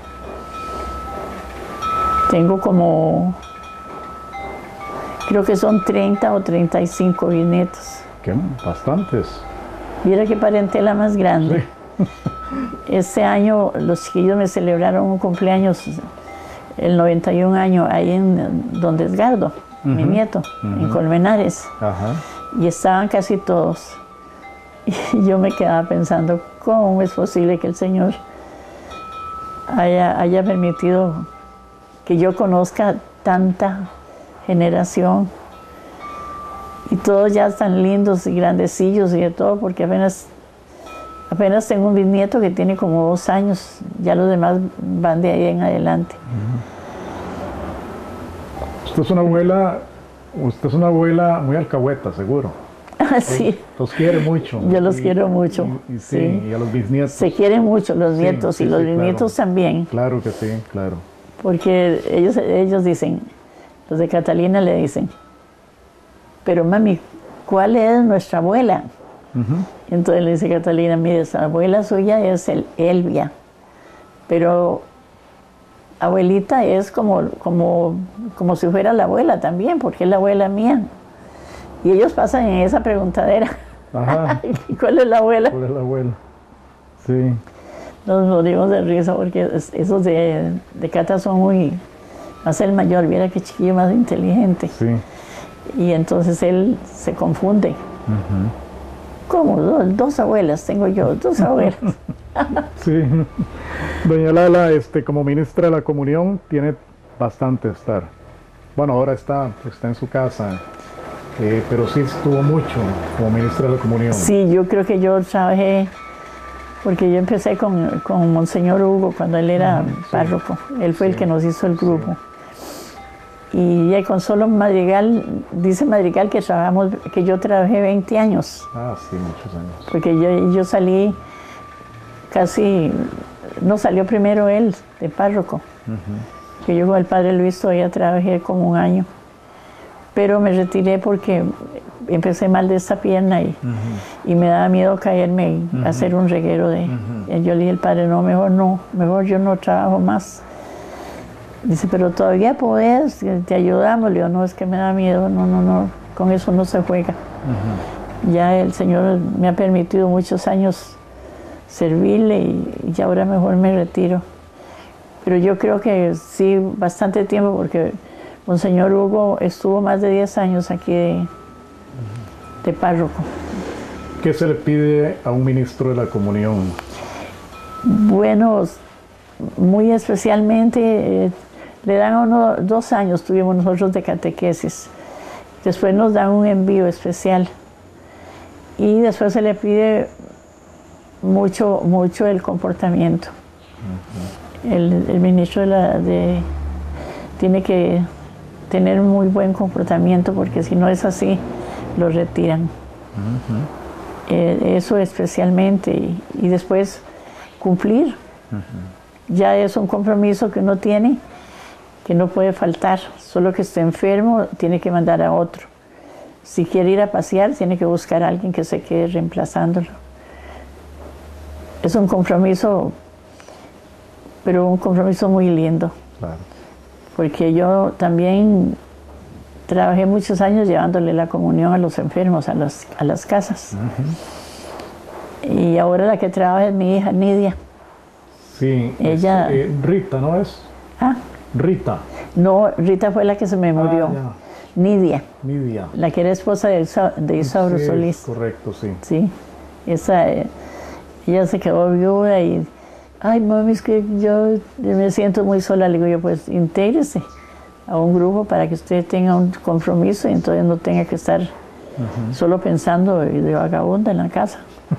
S3: Tengo como, creo que son treinta o treinta y cinco bisnietos.
S2: ¿Qué? Bastantes.
S3: Mira qué parentela más grande. Sí. Este año los chiquillos me celebraron un cumpleaños, el noventa y un año, ahí en Don Desgardo, uh-huh. mi nieto, uh-huh. en Colmenares. Uh-huh. Y estaban casi todos. Y yo me quedaba pensando, ¿cómo es posible que el Señor haya, haya permitido que yo conozca tanta generación? Y todos ya están lindos y grandecillos y de todo, porque apenas, apenas tengo un bisnieto que tiene como dos años, ya los demás van de ahí en adelante.
S2: Usted es una abuela, usted es una abuela muy alcahueta, seguro.
S3: Sí.
S2: Los quiere mucho.
S3: Yo los y, quiero mucho.
S2: Y, y, sí, sí, y a los bisnietos.
S3: Se quieren mucho los nietos sí, y sí, los sí, bisnietos
S2: claro.
S3: también.
S2: Claro que sí, claro.
S3: Porque ellos, ellos dicen, los de Catalina le dicen, pero mami, ¿cuál es nuestra abuela? Uh-huh. Entonces le dice Catalina, mire, esa abuela suya es el Elvia, pero abuelita es como, como, como si fuera la abuela también, porque es la abuela mía. Y ellos pasan en esa preguntadera. Ajá. ¿Cuál es la abuela?
S2: ¿Cuál es la abuela? Sí.
S3: Nos morimos de risa porque esos de, de Cata son muy... Más el mayor, viera qué chiquillo más inteligente.
S2: Sí.
S3: Y entonces él se confunde. Uh-huh. ¿Cómo? Dos, dos abuelas tengo yo, dos abuelas.
S2: Sí. Doña Lala, este, como ministra de la Comunión, tiene bastante estar. Bueno, ahora está, está en su casa. Eh, pero sí estuvo mucho como ministra de la Comunión.
S3: Sí, yo creo que yo trabajé, porque yo empecé con, con Monseñor Hugo cuando él era uh-huh, párroco. Sí, él fue sí, el que nos hizo el grupo. Sí. Y ya con solo Madrigal, dice Madrigal que trabajamos, que yo trabajé veinte años.
S2: Ah, sí, muchos años.
S3: Porque yo, yo salí casi, no salió primero él de párroco. Uh-huh. Que yo con el padre Luis todavía trabajé como un año. Pero me retiré porque empecé mal de esta pierna y, uh-huh. y me daba miedo caerme y uh-huh. hacer un reguero de... Uh-huh. Yo le dije al padre, no, mejor no, mejor yo no trabajo más. Dice, pero todavía podés, te ayudamos. Le digo, no, es que me da miedo, no, no, no, con eso no se juega. Uh-huh. Ya el Señor me ha permitido muchos años servirle y, y ahora mejor me retiro. Pero yo creo que sí, bastante tiempo porque... Monseñor Hugo estuvo más de diez años aquí de, de párroco.
S2: ¿Qué se le pide a un ministro de la Comunión?
S3: Bueno, muy especialmente, eh, le dan a uno, dos años tuvimos nosotros de catequesis. Después nos dan un envío especial. Y después se le pide mucho, mucho el comportamiento. Uh-huh. el, el ministro de la, de, tiene que... tener muy buen comportamiento, porque si no es así, lo retiran. Uh-huh. eh, eso especialmente. Y, y después, cumplir. Uh-huh. Ya es un compromiso que uno tiene, que no puede faltar. Solo que esté enfermo, tiene que mandar a otro. Si quiere ir a pasear, tiene que buscar a alguien que se quede reemplazándolo. Es un compromiso, pero un compromiso muy lindo. Claro. Porque yo también trabajé muchos años llevándole la comunión a los enfermos, a, los, a las casas. Uh-huh. Y ahora la que trabaja es mi hija Nidia.
S2: Sí,
S3: ella...
S2: Es, eh, Rita, ¿no es?
S3: ¿Ah?
S2: Rita.
S3: No, Rita fue la que se me murió. Ah, Nidia.
S2: Nidia.
S3: La que era esposa de, Isa, de Isauro
S2: sí,
S3: Solís.
S2: Correcto, sí.
S3: Sí. Esa, eh, ella se quedó viuda y... Ay, mami, es que yo me siento muy sola. Le digo yo, pues intégrese a un grupo para que usted tenga un compromiso y entonces no tenga que estar uh-huh. solo pensando de vagabunda en la casa.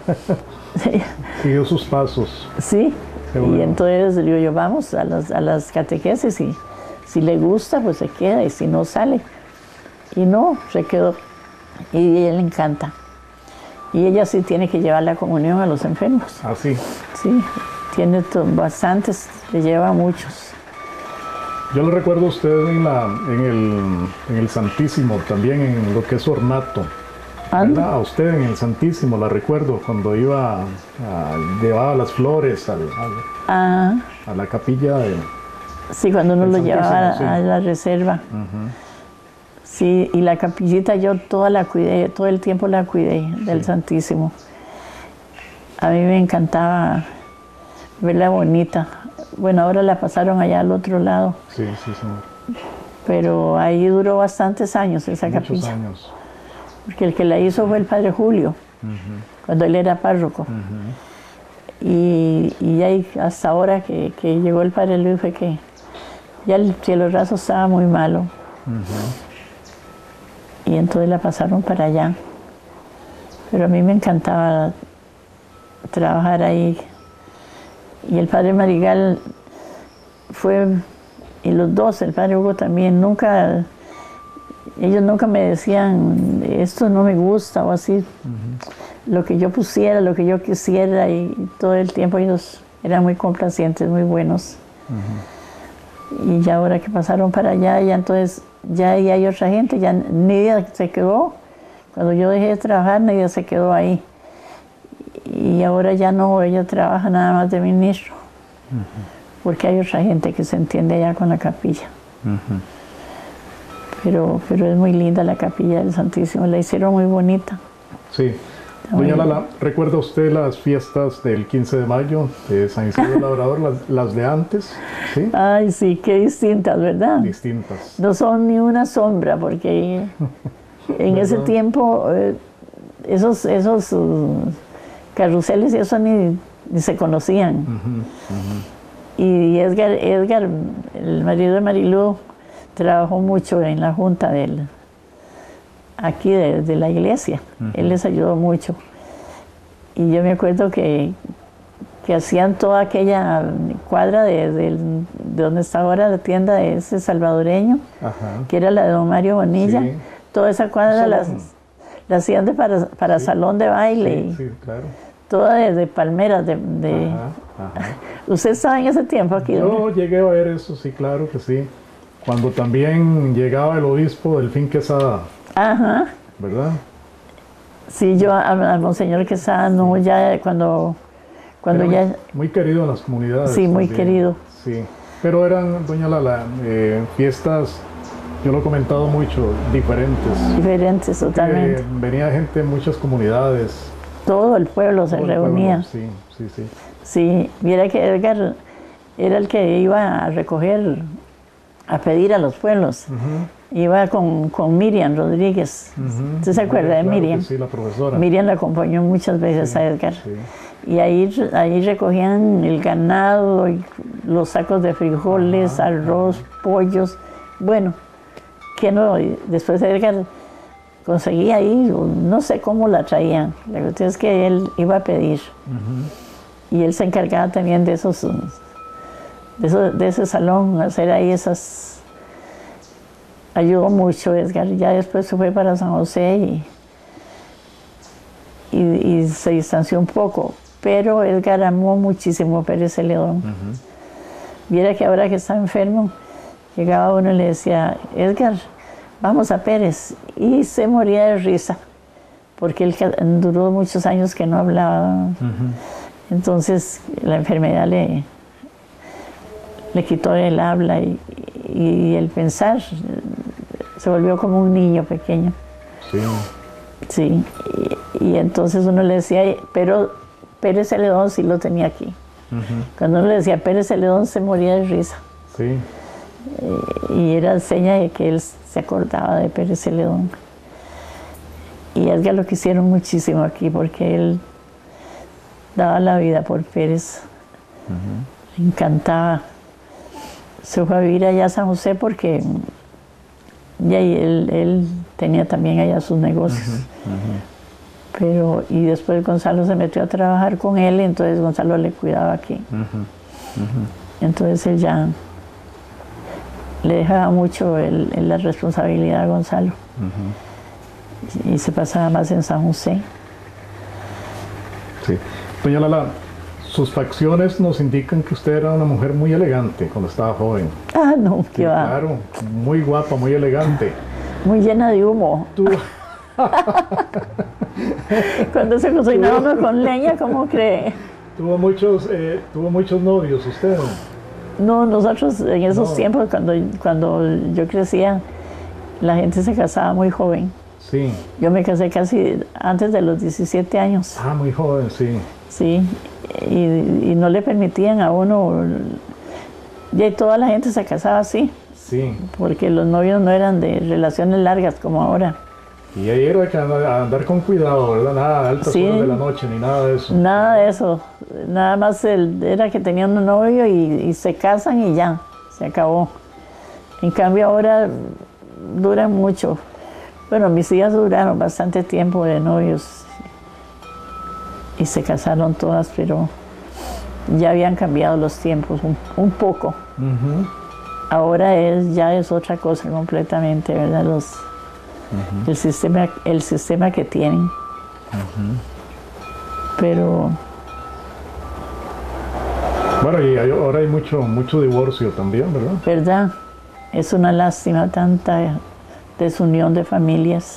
S2: Siguió sus pasos.
S3: Sí, bueno. Y entonces le digo yo, vamos a las, a las catequesis y si le gusta, pues se queda y si no, sale. Y no, se quedó. Y a él le encanta. Y ella sí tiene que llevar la comunión a los enfermos.
S2: ¿Ah, sí?
S3: Sí, tiene bastantes, le lleva a muchos.
S2: Yo lo recuerdo a usted en, la, en, el, en el Santísimo, también en lo que es ornato. ¿Verdad? A usted en el Santísimo, la recuerdo, cuando iba, a, llevaba las flores al, al,
S3: ah.
S2: a la capilla de...
S3: Sí, cuando uno lo llevaba sí. a la reserva. Uh-huh. Sí, y la capillita yo toda la cuidé, todo el tiempo la cuidé del sí. Santísimo. A mí me encantaba verla bonita. Bueno, ahora la pasaron allá al otro lado.
S2: Sí, sí, sí.
S3: Pero ahí duró bastantes años esa
S2: Muchos
S3: capilla.
S2: años.
S3: Porque el que la hizo fue el padre Julio, uh-huh. cuando él era párroco. Uh-huh. Y, y ahí, hasta ahora que, que llegó el padre Luis fue que ya el cielo raso estaba muy malo. Uh-huh. Y entonces la pasaron para allá. Pero a mí me encantaba trabajar ahí. Y el padre Marigal fue, y los dos, el padre Hugo también, nunca, ellos nunca me decían, esto no me gusta o así. Uh-huh. Lo que yo pusiera, lo que yo quisiera, y todo el tiempo ellos eran muy complacientes, muy buenos. Uh-huh. Y ya ahora que pasaron para allá, ya entonces, ya ahí hay otra gente, ya Nidia se quedó. Cuando yo dejé de trabajar, Nidia se quedó ahí. Y ahora ya no, ella trabaja nada más de ministro, uh-huh. porque hay otra gente que se entiende allá con la capilla. Uh-huh. pero, pero es muy linda la capilla del Santísimo, la hicieron muy bonita.
S2: Sí. Doña Lala, ¿recuerda usted las fiestas del quince de mayo de San Isidro Labrador, las, las de antes? ¿Sí?
S3: Ay, sí, qué distintas, ¿verdad?
S2: Distintas.
S3: No son ni una sombra, porque en ese tiempo eh, esos, esos uh, carruseles y eso ni, ni se conocían. Uh-huh, uh-huh. Y Edgar, Edgar, el marido de Marilú, trabajó mucho en la junta del, aquí de, de la iglesia. Uh-huh. Él les ayudó mucho. Y yo me acuerdo que, que hacían toda aquella cuadra de, de, de donde está ahora la tienda de ese salvadoreño, uh-huh. que era la de don Mario Bonilla. Sí. Toda esa cuadra la hacían de para, para sí. salón de baile.
S2: Sí, sí, claro.
S3: Toda de, de palmeras. De, de... Ajá, ajá. ¿Usted estaba en ese tiempo aquí?
S2: Yo ¿no? llegué a ver eso, sí, claro que sí. Cuando también llegaba el obispo Delfín Quesada.
S3: Ajá.
S2: ¿Verdad?
S3: Sí, yo a, a Monseñor Quesada, no, ya cuando, cuando
S2: ya...
S3: Muy,
S2: muy querido en las comunidades.
S3: Sí, muy
S2: también.
S3: querido.
S2: Sí, pero eran, doña Lala, eh, fiestas, yo lo he comentado mucho, diferentes.
S3: Diferentes, totalmente.
S2: Eh, venía gente de muchas comunidades.
S3: Todo el pueblo se
S2: Todo
S3: reunía.
S2: El pueblo, sí, sí, sí.
S3: Sí, mira que Edgar era el que iba a recoger, a pedir a los pueblos. Uh-huh. Iba con, con Miriam Rodríguez. Uh-huh. ¿Usted se acuerda
S2: claro
S3: de Miriam?
S2: Sí, la profesora.
S3: Miriam la acompañó muchas veces sí, a Edgar. Sí. Y ahí, ahí recogían el ganado, y los sacos de frijoles, ajá, arroz, ajá. pollos. Bueno, que no, después Edgar conseguía ahí, no sé cómo la traían. La cuestión es que él iba a pedir. Uh-huh. Y él se encargaba también de esos, de, eso, de ese salón, hacer ahí esas... Ayudó mucho Edgar. Ya después se fue para San José y, y, y se distanció un poco. Pero Edgar amó muchísimo a Pérez Celedón. Uh-huh. Viera que ahora que está enfermo, llegaba uno y le decía, Edgar, vamos a Pérez. Y se moría de risa, porque él duró muchos años que no hablaba. Uh-huh. Entonces la enfermedad le, le quitó el habla y, y el pensar. Se volvió como un niño pequeño.
S2: Sí.
S3: Sí. Y, y entonces uno le decía, pero Pérez Celedón sí lo tenía aquí. Uh-huh. Cuando uno le decía Pérez Celedón se moría de risa.
S2: Sí.
S3: Eh, y era seña de que él se acordaba de Pérez Celedón. Y Edgar lo quisieron muchísimo aquí porque él daba la vida por Pérez. Uh-huh. Le encantaba. Se fue a vivir allá a San José porque y ahí él, él tenía también allá sus negocios. Uh-huh. Uh-huh. Pero, y después Gonzalo se metió a trabajar con él, y entonces Gonzalo le cuidaba aquí. Uh-huh. Uh-huh. Entonces él ya le dejaba mucho el, el, la responsabilidad a Gonzalo. Uh-huh. Y se pasaba más en San José.
S2: Sí. Doña Lala, sus facciones nos indican que usted era una mujer muy elegante cuando estaba joven.
S3: Ah, no, qué
S2: Sí,
S3: va.
S2: claro, muy guapa, muy elegante.
S3: Muy llena de humo.
S2: Tú,
S3: Cuando se cocinaba uno con leña, ¿cómo cree?
S2: tuvo muchos, eh, tuvo muchos novios usted.
S3: No, nosotros en esos
S2: No.
S3: tiempos, cuando, cuando yo crecía, la gente se casaba muy joven.
S2: Sí.
S3: Yo me casé casi antes de los diecisiete años,
S2: Ah, muy joven, sí.
S3: sí, y, y no le permitían a uno, y toda la gente se casaba así,
S2: Sí.
S3: porque los novios no eran de relaciones largas como ahora.
S2: Y ahí era que andar, andar con cuidado, ¿verdad? Nada de altas
S3: Sí.
S2: horas de la noche, ni nada de eso.
S3: Nada de eso, nada más el- era que tenían un novio y, y se casan y ya, se acabó. En cambio ahora duran mucho. Bueno, mis hijas duraron bastante tiempo de novios y se casaron todas, pero ya habían cambiado los tiempos un, un poco.
S2: Ujú.
S3: Ahora es, ya es otra cosa completamente, ¿verdad? Los, el, sistema, el sistema que tienen. Pero
S2: Bueno, y hay- ahora hay mucho, mucho divorcio también, ¿verdad?
S3: ¿verdad? Es una lástima tanta desunión de familias.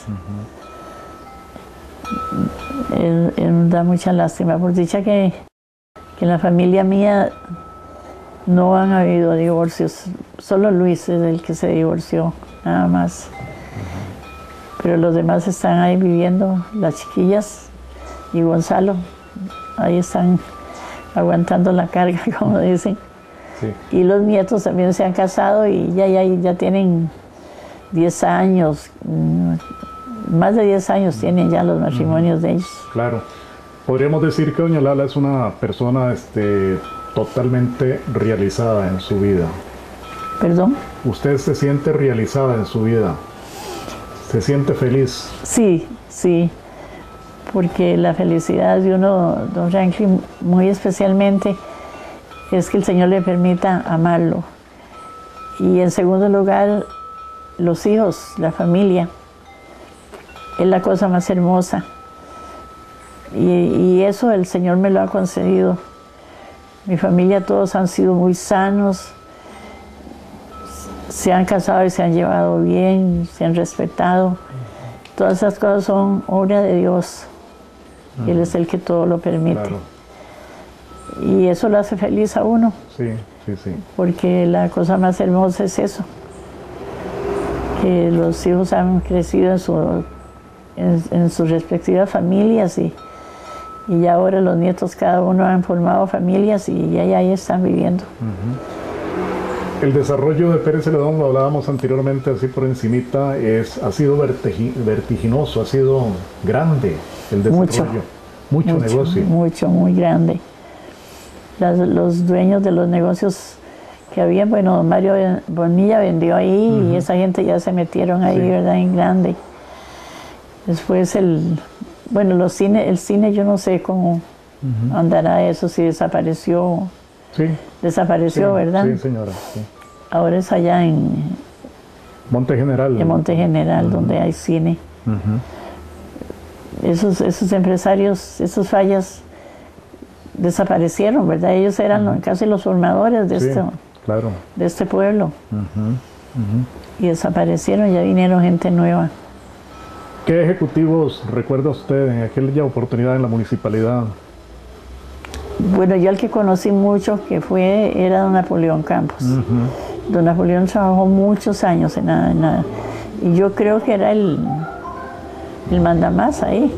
S3: Eh, eh, da mucha lástima. Por dicha que, que en la familia mía no han habido divorcios. Solo Luis es el que se divorció, nada más. Pero los demás están ahí viviendo, las chiquillas y Gonzalo. Ahí están aguantando la carga, como dicen.
S2: Sí.
S3: Y los nietos también se han casado y ya, ya, ya tienen diez años, mm, más de diez años tienen ya los matrimonios de ellos.
S2: Claro. Podríamos decir que doña Lala es una persona este, totalmente realizada en su vida.
S3: ¿Perdón?
S2: Usted se siente realizada en su vida. Se siente feliz.
S3: Sí, sí, porque la felicidad de uno, don Franklin, muy especialmente, es que el Señor le permita amarlo. Y en segundo lugar, los hijos, la familia, es la cosa más hermosa. Y, y eso el Señor me lo ha concedido. Mi familia todos han sido muy sanos, se han casado y se han llevado bien, se han respetado. Todas esas cosas son obra de Dios. Él es el que todo lo permite.
S2: Claro.
S3: Y eso lo hace feliz a uno,
S2: Sí, sí, sí.
S3: porque la cosa más hermosa es eso. Que los hijos han crecido en, su, en, en sus respectivas familias y, y ya ahora los nietos cada uno han formado familias y ya, ya ahí están viviendo.
S2: El desarrollo de Pérez Celedón, lo hablábamos anteriormente así por encimita, es, ha sido vertigi- vertiginoso, ha sido grande el desarrollo.
S3: Mucho.
S2: Mucho, negocio.
S3: Mucho, muy grande. Las- los dueños de los negocios que había, bueno, Mario Bonilla vendió ahí uh-huh. y esa gente ya se metieron ahí, sí. ¿verdad? En grande. Después el, bueno, los cine, el cine yo no sé cómo uh-huh. andará eso, si desapareció.
S2: Sí.
S3: Desapareció,
S2: sí,
S3: ¿verdad?
S2: Sí, señora. Sí.
S3: Ahora es allá en
S2: Monte General.
S3: En Monte General, uh-huh. donde hay cine. Uh-huh. Esos, esos empresarios, esos fallas desaparecieron, ¿verdad? Ellos eran uh-huh. casi los formadores de,
S2: sí,
S3: este,
S2: claro.
S3: de este pueblo.
S2: Uh-huh. Uh-huh.
S3: Y desaparecieron, ya vinieron gente nueva.
S2: ¿Qué ejecutivos recuerda usted en aquella oportunidad en la municipalidad?
S3: Bueno, yo el que conocí mucho que fue, era don Napoleón Campos. Uh-huh. Don Napoleón trabajó muchos años en nada, en nada. Y yo creo que era el, el mandamás ahí.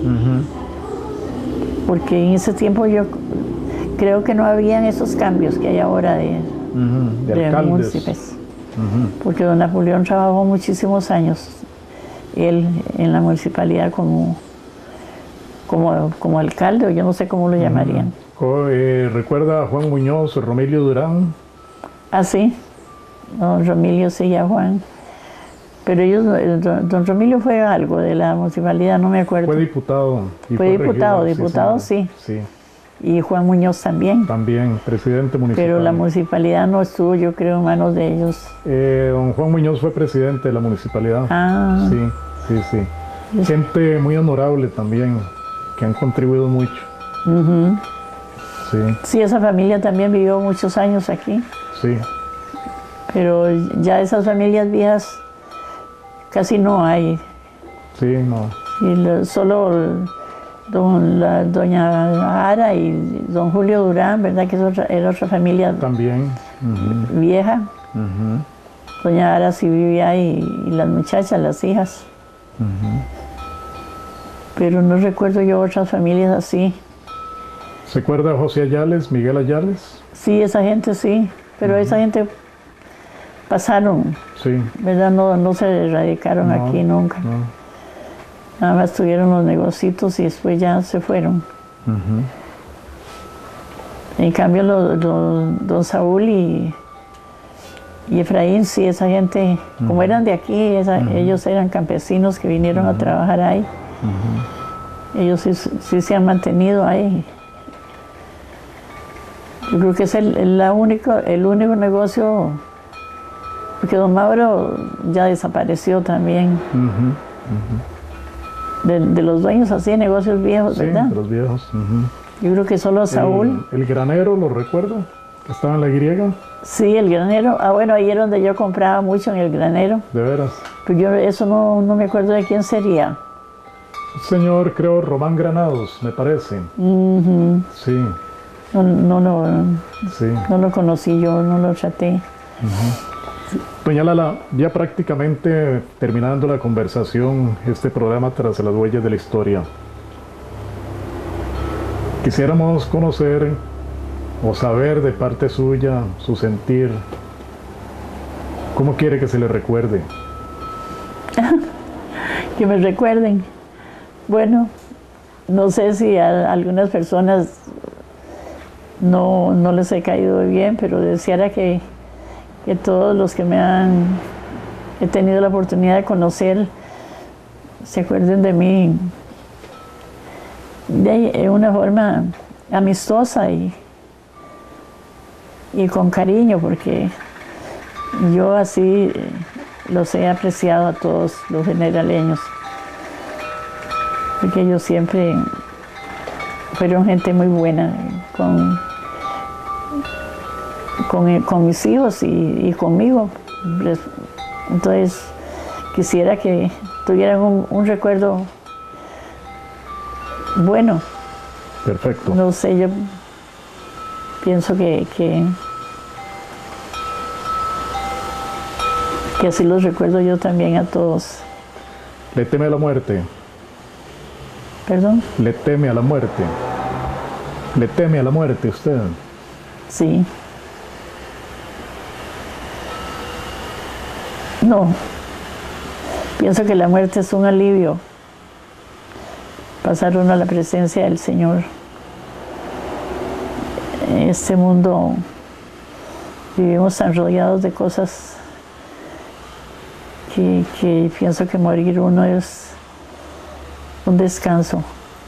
S3: Uh-huh. Porque en ese tiempo yo creo que no habían esos cambios que hay ahora de,
S2: uh-huh. de,
S3: de múltiples. Uh-huh. Porque don Napoleón trabajó muchísimos años, él en la municipalidad como, como, como alcalde, o yo no sé cómo lo llamarían. Uh-huh.
S2: Eh, ¿Recuerda a Juan Muñoz, Romilio Durán?
S3: Ah, sí, don Romilio sí, a Juan. Pero ellos, don, don Romilio fue algo de la municipalidad, no me acuerdo.
S2: Fue diputado.
S3: Y fue, fue diputado, regidor, diputado sí,
S2: sí.
S3: sí. Y Juan Muñoz también.
S2: También, presidente municipal.
S3: Pero la municipalidad no estuvo, yo creo, en manos de ellos.
S2: Eh, don Juan Muñoz fue presidente de la municipalidad.
S3: Ah.
S2: Sí, sí, sí. Gente muy honorable también, que han contribuido mucho.
S3: Uh-huh.
S2: Sí.
S3: Sí, esa familia también vivió muchos años aquí.
S2: Sí.
S3: Pero ya esas familias viejas casi no hay.
S2: Sí, no.
S3: Y lo, solo don, la, doña Ara y don Julio Durán, ¿verdad? Que es otra, era otra familia
S2: también uh-huh.
S3: vieja.
S2: Uh-huh.
S3: Doña Ara sí vivía ahí y las muchachas, las hijas.
S2: Uh-huh.
S3: Pero no recuerdo yo otras familias así.
S2: ¿Se acuerda de José Ayales, Miguel Ayales?
S3: Sí, esa gente sí, pero uh-huh. esa gente pasaron,
S2: sí.
S3: ¿verdad? No, no se radicaron no, aquí nunca.
S2: No.
S3: Nada más tuvieron los negocios y después ya se fueron.
S2: Uh-huh.
S3: En cambio, lo, lo, don Saúl y, y Efraín, sí, esa gente, uh-huh. como eran de aquí, esa, uh-huh. ellos eran campesinos que vinieron uh-huh. a trabajar ahí. Uh-huh. Ellos sí, sí se han mantenido ahí. Yo creo que es el, el, la único, el único negocio, porque don Mauro ya desapareció también.
S2: Uh-huh. Uh-huh.
S3: De, de los dueños así de negocios viejos,
S2: sí,
S3: ¿verdad?
S2: De los viejos. Uh-huh.
S3: Yo creo que solo Saúl.
S2: El, el granero, ¿lo recuerdo? Que estaba en la griega.
S3: Sí, el granero. Ah, bueno, ahí era donde yo compraba mucho, en el granero.
S2: ¿De veras?
S3: Pero yo eso no, no me acuerdo de quién sería.
S2: Señor, creo, Román Granados, me parece.
S3: Uh-huh.
S2: Sí.
S3: No, no, no,
S2: sí.
S3: no lo conocí yo, no lo traté.
S2: Uh-huh. Doña Lala, ya prácticamente terminando la conversación, este programa Tras las Huellas de la Historia, quisiéramos conocer o saber de parte suya su sentir. ¿Cómo quiere que se le recuerde?
S3: Que me recuerden. Bueno, no sé si a algunas personas no, no les he caído bien, pero deseara que, que todos los que me han he tenido la oportunidad de conocer se acuerden de mí de una forma amistosa y, y con cariño, porque yo así los he apreciado a todos los generaleños, porque ellos siempre fueron gente muy buena con, con, con mis hijos y, y conmigo. Entonces quisiera que tuvieran un, un recuerdo bueno.
S2: Perfecto.
S3: No sé, yo pienso que, que, que así los recuerdo yo también a todos.
S2: ¿Le teme a la muerte?
S3: ¿Perdón?
S2: ¿Le teme a la muerte? ¿Le teme a la muerte usted?
S3: Sí. No. Pienso que la muerte es un alivio. Pasar uno a la presencia del Señor. En este mundo vivimos tan rodeados de cosas que, que pienso que morir uno es un descanso.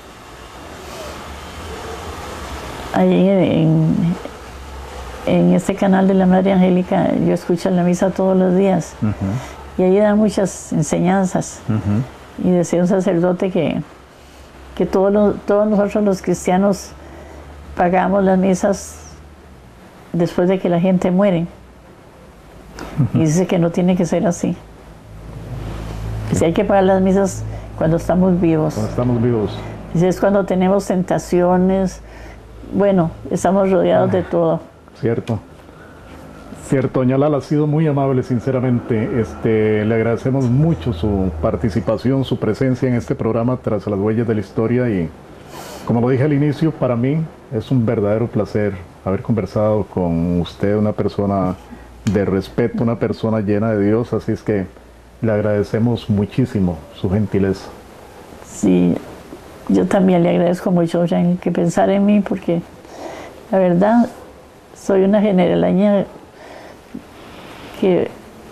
S3: Ahí en, en este canal de la Madre Angélica yo escucho la misa todos los días. Uh-huh. Y ahí dan muchas enseñanzas. Uh-huh. Y decía un sacerdote que, que todos, los, todos nosotros los cristianos pagamos las misas después de que la gente muere. Uh-huh. Y dice que no tiene que ser así. Que si hay que pagar las misas cuando estamos vivos.
S2: Cuando estamos vivos.
S3: Dice, es cuando tenemos tentaciones. Bueno, estamos rodeados ah, de todo.
S2: Cierto. Cierto, doña Lala, ha sido muy amable, sinceramente. Este, le agradecemos mucho su participación, su presencia en este programa Tras las Huellas de la Historia. Y como lo dije al inicio, para mí es un verdadero placer haber conversado con usted, una persona de respeto, una persona llena de Dios. Así es que le agradecemos muchísimo su gentileza.
S3: Sí, yo también le agradezco mucho, Jean, que pensar en mí, porque la verdad soy una generaleña que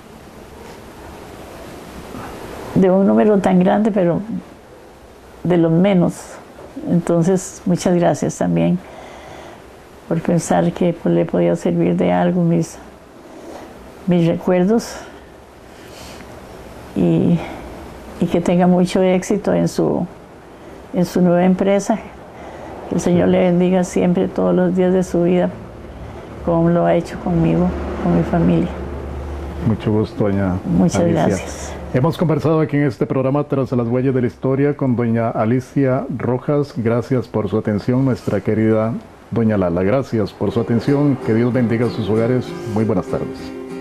S3: de un número tan grande, pero de los menos. Entonces, muchas gracias también por pensar que pues, le podía servir de algo mis, mis recuerdos y, y que tenga mucho éxito en su, en su nueva empresa, Que el Señor le bendiga siempre, todos los días de su vida, como lo ha hecho conmigo, con mi familia.
S2: Mucho gusto, doña
S3: Muchas
S2: Alicia.
S3: gracias.
S2: Hemos conversado aquí en este programa Tras las Huellas de la Historia con doña Alicia Rojas. Gracias por su atención, nuestra querida doña Lala. Gracias por su atención. Que Dios bendiga sus hogares. Muy buenas tardes.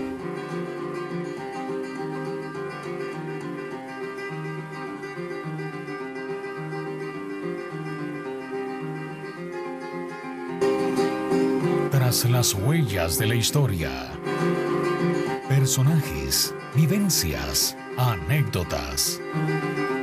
S1: Tras las huellas de la historia. Personajes, vivencias, anécdotas.